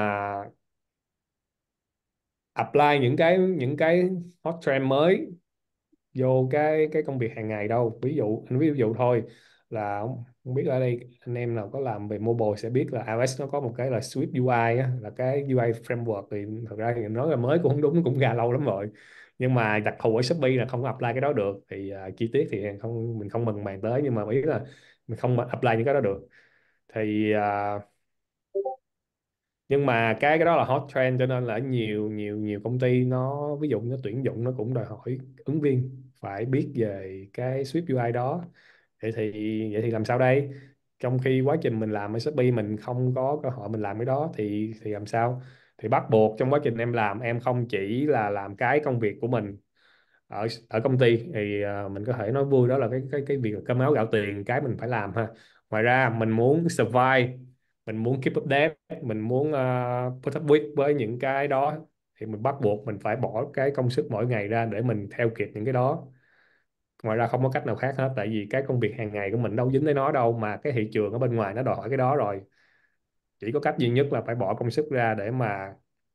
apply những cái những cái hot trend mới vô cái cái công việc hàng ngày đâu. Ví dụ anh ví dụ thôi là không, không biết ở đây anh em nào có làm về mobile sẽ biết là iOS nó có một cái là Swift u i á, là cái u i framework. Thì thật ra thì nói là mới cũng không đúng, cũng ra lâu lắm rồi, nhưng mà đặc thù ở Shopee là không có apply cái đó được. Thì à, chi tiết thì không mình không mần màng tới, nhưng mà ý là mình không apply những cái đó được. Thì à, nhưng mà cái cái đó là hot trend, cho nên là nhiều nhiều nhiều công ty nó ví dụ nó tuyển dụng nó cũng đòi hỏi ứng viên phải biết về cái Swift u i đó. Vậy thì vậy thì làm sao đây, trong khi quá trình mình làm ở Shopee mình không có cơ hội mình làm cái đó thì thì làm sao? Thì bắt buộc trong quá trình em làm, em không chỉ là làm cái công việc của mình ở ở công ty thì à, mình có thể nói vui đó là cái cái cái việc là cơm áo gạo tiền cái mình phải làm ha. Ngoài ra mình muốn survive, mình muốn keep update, mình muốn uh, put up with với những cái đó, thì mình bắt buộc mình phải bỏ cái công sức mỗi ngày ra để mình theo kịp những cái đó. Ngoài ra không có cách nào khác hết, tại vì cái công việc hàng ngày của mình đâu dính tới nó đâu, mà cái thị trường ở bên ngoài nó đòi hỏi cái đó rồi. Chỉ có cách duy nhất là phải bỏ công sức ra để mà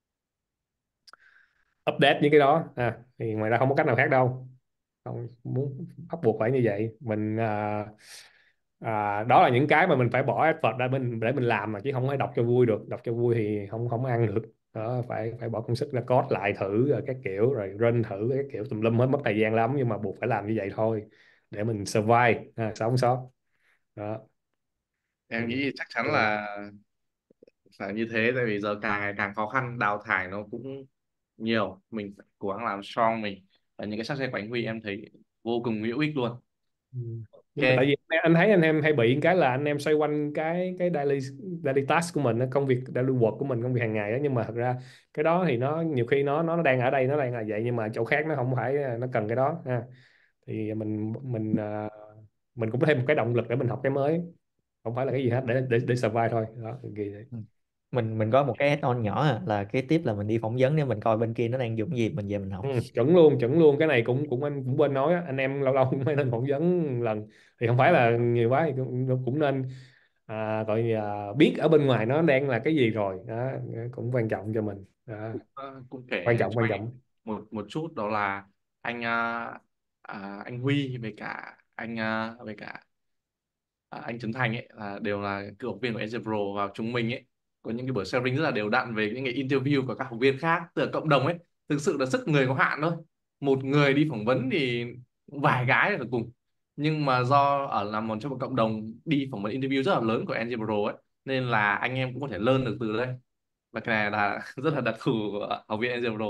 update những cái đó à, thì ngoài ra không có cách nào khác đâu. Không muốn bắt buộc phải như vậy mình à, à, đó là những cái mà mình phải bỏ effort ra mình để mình làm, mà chứ không phải đọc cho vui được. Đọc cho vui thì không không ăn được. Đó, phải phải bỏ công sức ra code lại thử rồi các kiểu, rồi run thử các kiểu tùm lum hết, mất thời gian lắm, nhưng mà buộc phải làm như vậy thôi để mình survive, à, sống sót đó. Ừ. Em nghĩ chắc chắn Rồi. là là như thế, tại vì giờ càng ngày càng khó khăn, đào thải nó cũng nhiều, mình phải cố gắng làm strong mình. Và những cái sắc xe của anh Huy em thấy vô cùng hữu ích luôn. Ừ. Nhưng mà tại Ok. vì anh thấy anh em hay bị cái là anh em xoay quanh cái cái daily daily task của mình á, công việc daily work của mình, công việc hàng ngày đó. Nhưng mà thật ra cái đó thì nó nhiều khi nó nó đang ở đây, nó đang là vậy, nhưng mà chỗ khác nó không phải nó cần cái đó ha. Thì mình mình à, mình cũng có thêm một cái động lực để mình học cái mới, không phải là cái gì hết, để để để survive thôi đó, kỳ vậy. Ừ. mình mình có một cái add-on nhỏ à, là cái tiếp là mình đi phỏng vấn để mình coi bên kia nó đang dùng gì mình về mình Ừ, học. chuẩn luôn, chuẩn luôn. Cái này cũng cũng anh cũng quên nói á, anh em lâu lâu cũng phải nên phỏng vấn lần, thì không phải là nhiều quá thì cũng, cũng nên à, gọi là biết ở bên ngoài nó đang là cái gì rồi đó, cũng quan trọng cho mình đó. Ờ, cũng Quan kể trọng, cho quan anh trọng. một một chút đó là anh à, à, anh Huy với cả anh à, với cả à, anh Trấn Thành ấy là đều là cựu học viên của Edge Pro, và chúng mình ấy có những cái buổi sharing rất là đều đặn về những cái interview của các học viên khác từ cộng đồng ấy. Thực sự là sức người có hạn thôi, một người đi phỏng vấn thì vài cái là cùng, nhưng mà do ở là một trong một cộng đồng đi phỏng vấn interview rất là lớn của Edge Pro ấy, nên là anh em cũng có thể learn được từ đây. Và cái này là rất là đặc thù của học viên Edge Pro.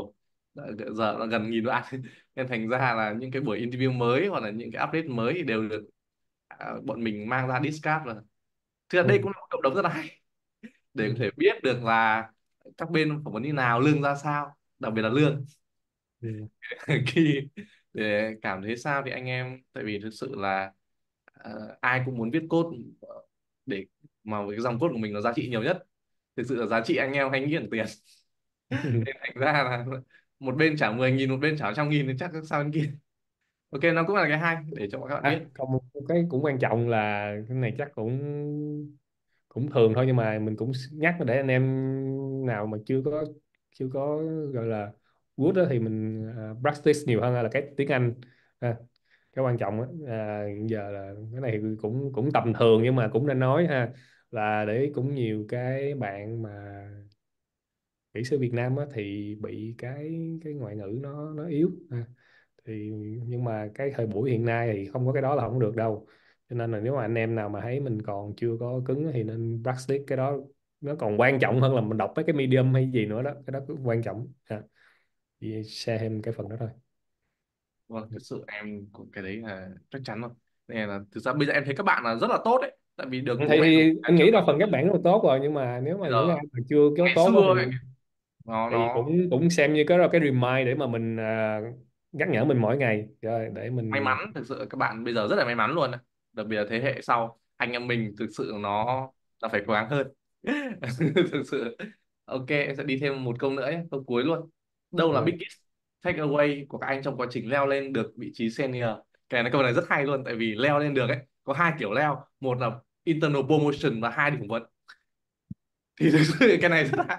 giờ nó gần nghìn bạn nên thành ra là những cái buổi interview mới hoặc là những cái update mới thì đều được à, bọn mình mang ra discuss. Và thực ra đây Ừ. cũng là một cộng đồng rất là hay để có thể biết được là các bên phỏng vấn như nào, lương ra sao, đặc biệt là lương. Ừ. Khi để cảm thấy sao thì anh em, tại vì thực sự là ờ, ai cũng muốn viết code để mà cái dòng code của mình nó giá trị nhiều nhất. Thực sự là giá trị anh em hay nghĩ là tiền. Nên thành ra là một bên trả mười nghìn, một bên trả trăm nghìn thì chắc sao bên kia. Ok, nó cũng là cái hay để cho các bạn biết. À, còn một cái cũng quan trọng là cái này chắc cũng cũng thường thôi, nhưng mà mình cũng nhắc để anh em nào mà chưa có chưa có gọi là good đó, thì mình uh, practice nhiều hơn là cái tiếng Anh. À, cái quan trọng á, à, giờ là cái này thì cũng cũng tầm thường nhưng mà cũng nên nói ha, là để cũng nhiều cái bạn mà kỹ sư Việt Nam á, thì bị cái cái ngoại ngữ nó nó yếu ha. Thì nhưng mà cái thời buổi hiện nay thì không có cái đó là không được đâu, cho nên là nếu mà anh em nào mà thấy mình còn chưa có cứng thì nên practice cái đó, nó còn quan trọng hơn là mình đọc mấy cái medium hay gì nữa đó, cái đó cũng quan trọng ha. Thì share thêm cái phần đó thôi. Vâng, thực sự em cũng cái đấy là chắc chắn rồi. Nên là thực ra bây giờ em thấy các bạn là rất là tốt đấy, tại vì được thì, bố mẹ thì nhà anh trợ nghĩ cấp. là phần các bạn rất là tốt rồi, nhưng mà nếu mà Bây những ai giờ mà chưa có ngày tốt á xưa thì ấy, nó thì nó cũng cũng xem như cái đó cái remind để mà mình à, nhắc nhở mình mỗi ngày rồi để may mình. mắn, thực sự các bạn bây giờ rất là may mắn luôn đấy. Đặc biệt là thế hệ sau anh em mình, thực sự nó là phải cố gắng hơn. Thực sự. Ok, em sẽ đi thêm một câu nữa nhé, câu cuối luôn. Đâu là Rồi. biggest takeaway của các anh trong quá trình leo lên được vị trí senior? Cái này câu này rất hay luôn, tại vì leo lên được ấy có hai kiểu leo, một là internal promotion và hai là phỏng vấn. Thì thực sự cái này rất hay.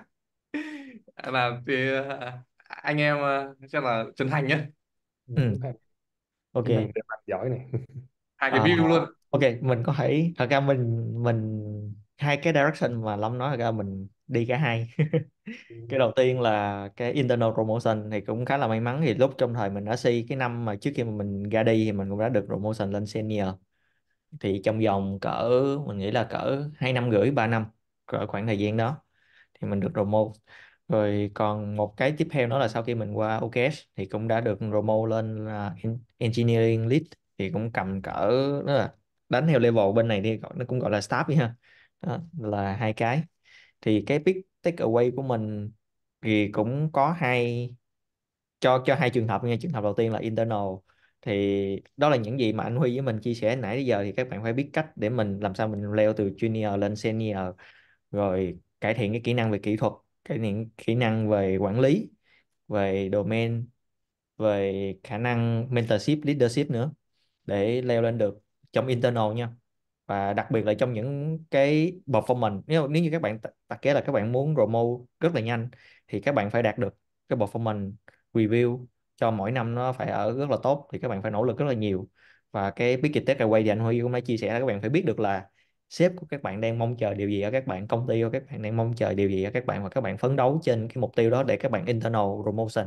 Là thì à, anh em à, chắc là chân thành nhé, Ừ, Ừ, cũng hay. ok. Cái thằng để mặt giỏi này. hai cái Ờ, view luôn. ok, mình có thể thật ra mình mình hai cái direction mà Lâm nói thật ra mình đi cả hai. Cái đầu tiên là cái internal promotion thì cũng khá là may mắn, thì lúc trong thời mình ở C, cái năm mà trước khi mà mình ra đi thì mình cũng đã được promotion lên senior. Thì trong vòng cỡ, mình nghĩ là cỡ hai năm rưỡi ba năm, cỡ khoảng thời gian đó thì mình được promote. Rồi còn một cái tiếp theo đó là sau khi mình qua o ca ét thì cũng đã được promote lên là en- engineering lead, thì cũng cầm cỡ, đó là đánh theo level bên này đi gọi nó cũng gọi là staff đi ha. Đó là hai cái. Thì cái big takeaway của mình thì cũng có hai, cho cho hai trường hợp nha. Trường hợp đầu tiên là internal, thì đó là những gì mà anh Huy với mình chia sẻ nãy đến giờ, thì các bạn phải biết cách để mình làm sao mình leo từ junior lên senior, rồi cải thiện cái kỹ năng về kỹ thuật, cải thiện kỹ năng về quản lý, về domain, về khả năng mentorship, leadership nữa, để leo lên được trong internal nha. Và đặc biệt là trong những cái performance, nếu nếu như các bạn đặt kế là các bạn muốn promote rất là nhanh, thì các bạn phải đạt được cái performance review cho mỗi năm nó phải ở rất là tốt, thì các bạn phải nỗ lực rất là nhiều. Và cái big takeaway thì anh Huy cũng đã chia sẻ là các bạn phải biết được là sếp của các bạn đang mong chờ điều gì ở các bạn, công ty của các bạn đang mong chờ điều gì ở các bạn, và các bạn phấn đấu trên cái mục tiêu đó để các bạn internal promotion.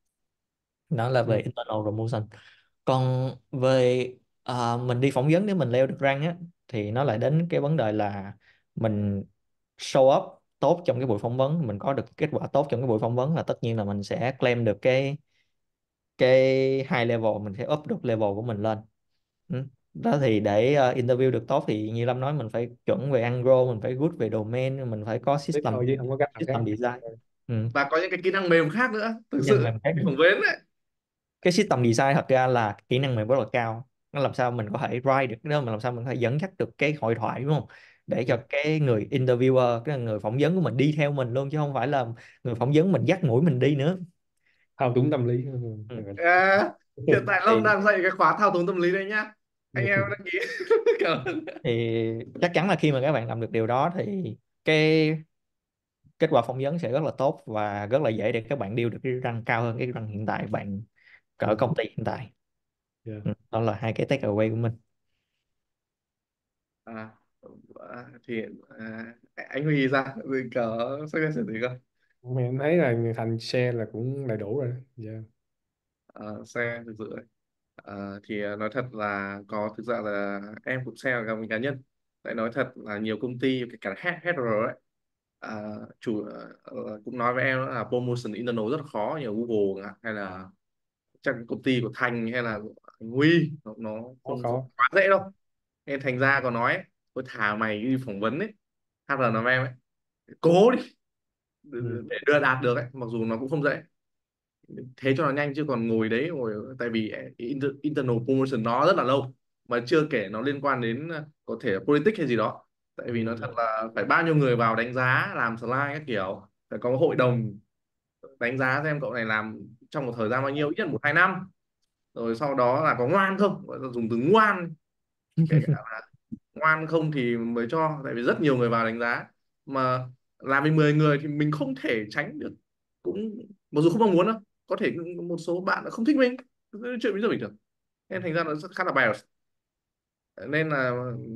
Đó là về Ừ. internal promotion. Còn về à, mình đi phỏng vấn để mình leo được rank á, thì nó lại đến cái vấn đề là mình show up tốt trong cái buổi phỏng vấn, mình có được kết quả tốt trong cái buổi phỏng vấn, là tất nhiên là mình sẽ claim được cái cái high level, mình sẽ up được level của mình lên. Ừ. Đó thì để ờ, interview được tốt thì như Lâm nói, mình phải chuẩn về Anglo, mình phải good về domain, mình phải có Tiếp system thôi chứ không có cách nào khác. system design. Ừ. Và có những cái kỹ năng mềm khác nữa, thực Kỹ năng sự mềm khác. cái phỏng vấn ấy. Cái system design thật ra là kỹ năng mềm rất là cao. Nó làm sao mình có thể write được cái đó, mà làm sao mình có thể dẫn dắt được cái hội thoại, đúng không, để Ừ. cho cái người interviewer, cái người phỏng vấn của mình đi theo mình luôn, chứ không phải là người phỏng vấn mình dắt mũi mình đi nữa. Thao túng tâm lý. Ừ. À, hiện tại Lâm thì đang dạy cái khóa thao túng tâm lý đấy nhá, anh em đăng ký. Cảm ơn. thì chắc chắn là khi mà các bạn làm được điều đó thì cái kết quả phỏng vấn sẽ rất là tốt, và rất là dễ để các bạn deal được cái răng cao hơn cái răng hiện tại bạn Ừ. ở công ty hiện tại. Yeah. Ừ. Đó là hai cái takeaway của mình. À, à, thì à, anh Huy ra rồi có sao cái xử lý không? Mình thấy là Thành share là cũng đầy đủ rồi đó. Yeah. Ờ, xe thực sự ấy. Ờ, thì à, nói thật là có, thực ra là em cũng share vào mình cá nhân. Tại nói thật là nhiều công ty kể cả head head rồi ấy, à, chủ ờ, cũng nói với em là promotion internal rất là khó, như ở Google chẳng hạn, hay là chắc công ty của Thành hay là Huy, nó, nó Khó không không khó. quá dễ đâu. Nên thành ra có nói tôi thả mày đi phỏng vấn ấy, hát e năm em ấy, cố đi Ừ. để đưa đạt được ấy, mặc dù nó cũng không dễ, thế cho nó nhanh, chứ còn ngồi đấy ngồi, tại vì inter, internal promotion nó rất là lâu, mà chưa kể nó liên quan đến ờ, có thể là politics hay gì đó. Tại vì nó Ừ. thật là phải bao nhiêu người vào đánh giá làm slide các kiểu, phải có hội đồng đánh giá xem cậu này làm trong một thời gian bao nhiêu, ít nhất một hai năm, rồi sau đó là có ngoan không, gọi là dùng từ ngoan, kể cả là ngoan không thì mới cho, tại vì rất nhiều người vào đánh giá, mà làm với mười người thì mình không thể tránh được, cũng mặc dù không mong muốn đâu, có thể một số bạn đã không thích mình, chuyện bây giờ bình thường, nên thành ra nó rất khá là bias, nên là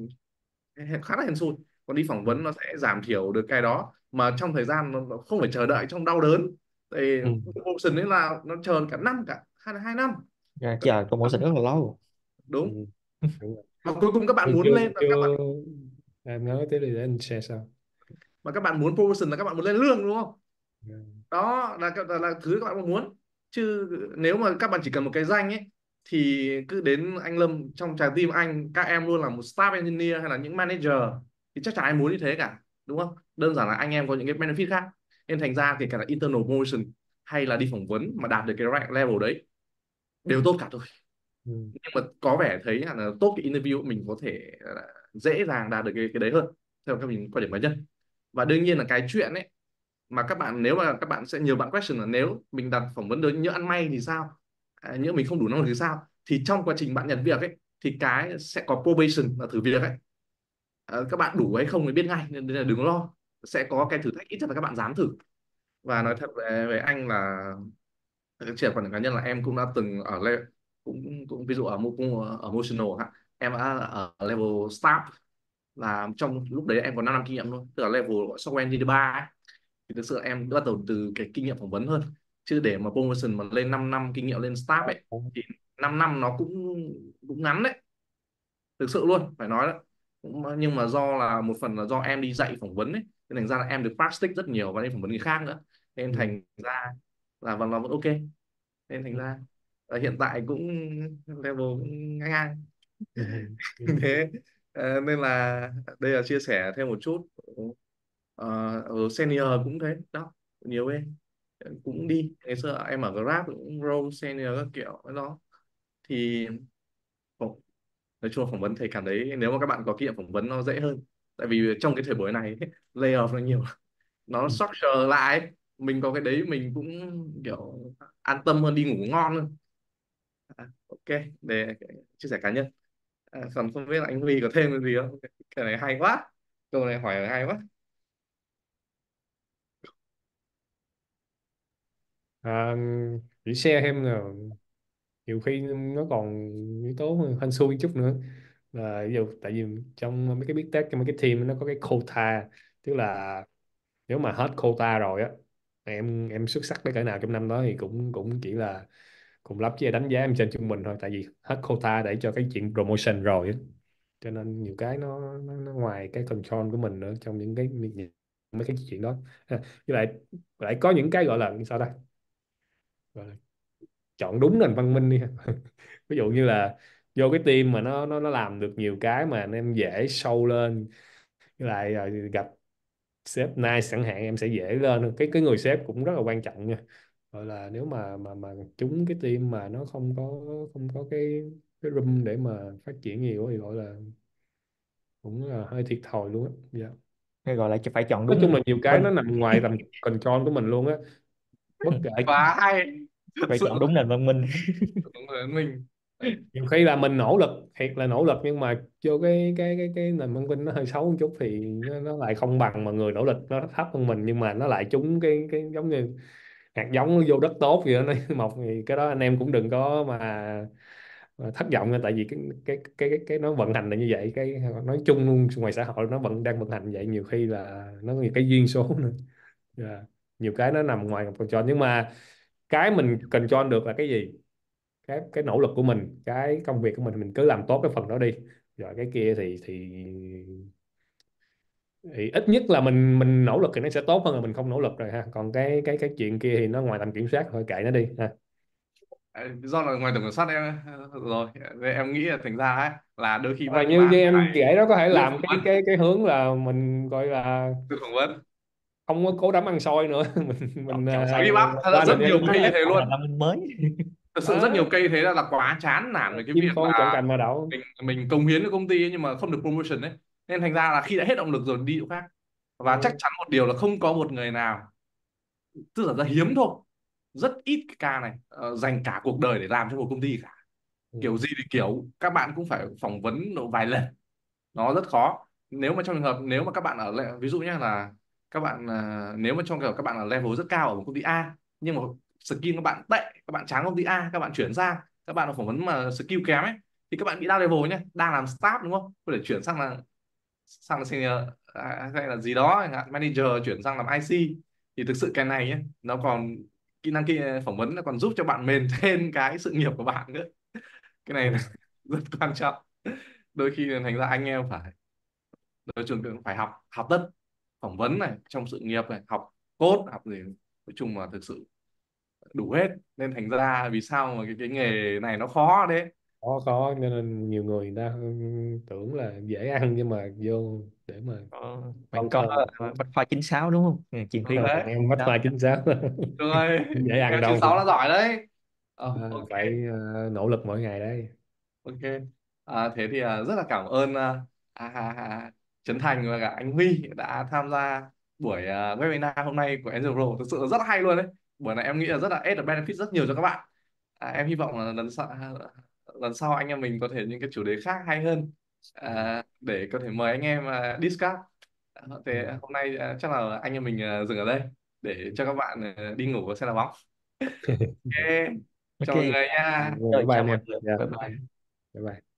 khá là hên xui. Còn đi phỏng Ừ. vấn nó sẽ giảm thiểu được cái đó, mà trong thời gian nó nó không phải chờ đợi trong đau đớn. Thì Ừ. option ấy là nó chờ cả năm, cả hai hai năm. Ra chờ promotion rất là lâu. Ừ. Đúng. Đúng rồi. Mà cuối cùng các chưa bạn muốn chưa lên là các bạn, chưa em nói tới đi để anh share sao. mà các bạn muốn promotion là các bạn muốn lên lương đúng không, Ừ. đó là, là là thứ các bạn mong muốn. Chứ nếu mà các bạn chỉ cần một cái danh ấy, thì cứ đến anh Lâm trong trái tim anh các em luôn là một staff engineer hay là những manager, thì chắc chắn ai muốn như thế cả, đúng không? Đơn giản là anh em có những cái benefit khác, nên thành ra kể cả là internal promotion hay là đi phỏng vấn mà đạt được cái rank level đấy đều tốt cả thôi. Ừ. Nhưng mà có vẻ thấy là tốt cái interview mình có thể là dễ dàng đạt được cái cái đấy hơn, theo các mình quan điểm cá nhân. Và đương nhiên là cái chuyện ấy, mà các bạn nếu mà các bạn sẽ nhiều bạn question là nếu mình đặt phỏng vấn đến nhỡ ăn may thì sao, à, nhỡ mình không đủ năng lực thì sao, thì trong quá trình bạn nhận việc ấy thì cái sẽ có probation là thử việc ấy. À, các bạn đủ hay không thì biết ngay, nên nên là đừng lo, sẽ có cái thử thách, ít nhất là các bạn dám thử. Và nói thật về về anh là chỉ là phần cá nhân là em cũng đã từng ở le cũng cũng ví dụ ở mo- cũng ở emotional ha, em đã ở level staff, là trong lúc đấy em có 5 năm kinh nghiệm luôn, tức là level software engineer ba ấy. Thì thực sự em bắt đầu từ cái kinh nghiệm phỏng vấn hơn, chứ để mà promotion mà lên 5 năm kinh nghiệm lên staff ấy thì 5 năm nó cũng cũng ngắn đấy, thực sự luôn phải nói đấy. Cũng- nhưng mà do là một phần là do em đi dạy phỏng vấn ấy, nên thành ra là em được practice rất nhiều và đi phỏng vấn người khác nữa, nên Ừ. thành ra là vẫn nó vẫn ok. Nên thành Ừ. ra ờ, hiện tại cũng level cũng ngang ngang. Ừ. Ừ. Thế ờ, nên là đây là chia sẻ thêm một chút. Ờ, ở senior cũng thế đó, nhiều bên cũng đi, ngày xưa em ở Grab cũng role senior các kiểu đó, thì phỏng- nói chung là phỏng vấn thầy cảm thấy nếu mà các bạn có kinh nghiệm phỏng vấn nó dễ hơn, tại vì trong cái thời buổi này layoff nó nhiều, nó Ừ. structure lại ấy. Mình có cái đấy mình cũng kiểu an tâm hơn, đi ngủ ngon hơn. À, ok, để chia sẻ cá nhân. À, còn không biết là anh Huy có thêm cái gì không, cái này hay quá, câu này hỏi hay quá. À, chỉ share thêm là nhiều khi nó còn yếu tố hên xui chút nữa, là ví dụ tại vì trong mấy cái big tech, trong mấy cái team nó có cái quota, tức là nếu mà hết quota rồi á, em em xuất sắc tới cỡ nào trong năm đó thì cũng cũng chỉ là cùng lắm chỉ là đánh giá em trên trung bình thôi, tại vì hết quota để cho cái chuyện promotion rồi á. Cho nên nhiều cái nó, nó, nó ngoài cái control của mình nữa trong những cái mấy cái chuyện đó. À, với lại lại có những cái gọi là sao ta, gọi là chọn đúng nền văn minh đi ha. Ví dụ như là vô cái team mà nó nó nó làm được nhiều cái mà anh em dễ show lên, với lại ờ, gặp sếp nice chẳng hạn, em sẽ dễ lên. Cái cái người sếp cũng rất là quan trọng nha, gọi là nếu mà mà mà trúng cái team mà nó không có không có cái cái room để mà phát triển nhiều thì gọi là cũng là hơi thiệt thòi luôn á. Dạ. Cái gọi là phải chọn Nói đúng chung nền là nhiều cái minh. nó nằm ngoài tầm control của mình luôn á, bất kể. Quá hay, thật Phải sự chọn là đúng nền văn minh. đúng rồi mình. Đấy. Nhiều khi là mình nỗ lực, thiệt là nỗ lực, nhưng mà vô cái cái cái cái nền văn minh nó hơi xấu một chút thì nó, nó lại không bằng mà người nỗ lực nó thấp hơn mình, nhưng mà nó lại trúng cái cái giống như hạt giống nó vô đất tốt vậy đó, nó mọc thì cái đó anh em cũng đừng có mà, mà thất vọng nha, tại vì cái cái cái cái, cái nó vận hành là như vậy. Cái nói chung luôn ngoài xã hội nó vẫn đang vận hành vậy, nhiều khi là nó có nhiều cái duyên số nữa. Dạ. Nhiều cái nó nằm ngoài control, nhưng mà cái mình control được là cái gì, cái cái nỗ lực của mình, cái công việc của mình mình cứ làm tốt cái phần đó đi, rồi cái kia thì thì Thì ít nhất là mình mình nỗ lực thì nó sẽ tốt hơn là mình không nỗ lực rồi ha, còn cái cái cái chuyện kia thì nó ngoài tầm kiểm soát, thôi kệ nó đi ha. Ờ, do là ngoài tổng kiểm soát em rồi nên em nghĩ là thành ra ấy là đôi khi Rồi bắt như, như bạn em kể đó, có thể tự làm phỏng cái vấn, cái cái hướng là mình gọi là tự phỏng vấn không có cố đấm ăn xôi nữa. mình chọn mình chọn uh, sai give up. Thật ra qua rất nền nhiều cây như Elite. thế không là luôn, năm minh mới. thật sự rất Đó, nhiều cây thế là, là quá chán nản với cái chim việc không chọn là cành mà đậu. mình mình cống hiến cho công ty ấy, nhưng mà không được promotion ấy, nên thành ra là khi đã hết động lực rồi đi chỗ khác. Và chắc Ừ. chắn một điều là không có một người nào, tức là rất hiếm thôi, rất ít cái ca này ờ, dành cả cuộc đời để làm cho một công ty cả. Kiểu Ừ. gì thì kiểu các bạn cũng phải phỏng vấn độ vài lần, nó rất khó. Nếu mà trong trường hợp nếu mà các bạn ở le- ví dụ nhé là các bạn à, nếu mà trong trường hợp các bạn ở level rất cao ở một công ty A, nhưng mà skill các bạn tệ, các bạn chán công ty A, các bạn chuyển sang các bạn phỏng vấn mà skill kém ấy, thì các bạn bị down level nhé, đang làm staff đúng không, có thể chuyển sang là sang là senior à, hay là gì đó chẳng hạn, manager, chuyển sang làm i xê. Thì thực sự cái này ấy, nó còn kỹ năng kia phỏng vấn nó còn giúp cho bạn maintain cái sự nghiệp của bạn nữa. Cái này Ừ. rất quan trọng. Đôi khi thành ra anh em phải, nói chung là phải học học tất, phỏng vấn này, trong sự nghiệp này, học code, học gì, nói chung là thực sự đủ hết. Nên thành ra vì sao mà cái cái nghề này nó khó đấy. khó khó cho nên nhiều người, người ta tưởng là dễ ăn nhưng mà vô để mà Có, bạn con có cờ. uh, Bách Khoa chín sáu đúng không? Ừ, chìm Ờ, riêng Đấy em bách đó. khoa chính xác. rồi, Không dễ ăn em chín đâu. sáu là giỏi đấy. Ờ, À, ok. phải ờ, nỗ lực mỗi ngày đấy. Ok. À, thế thì à, rất là cảm ơn à, à, à, à, Trấn Thành và cả anh Huy đã tham gia buổi à, webinar hôm nay của Angel Pro. Thực sự là rất là hay luôn đấy. Buổi này em nghĩ là rất là add được benefit rất nhiều cho các bạn. À, em hy vọng là lần sau lần sau anh em mình có thể những cái chủ đề khác hay hơn, à, để có thể mời anh em à, discuss. À, Ừ. thế hôm nay à, chắc là anh em mình à, dừng ở đây để cho các bạn à, đi ngủ và xem đá bóng. Ok. Ok. Chào mọi người nha. Bye Rồi bye chào anh mọi em. người, Dạ, bye bye. bye bye.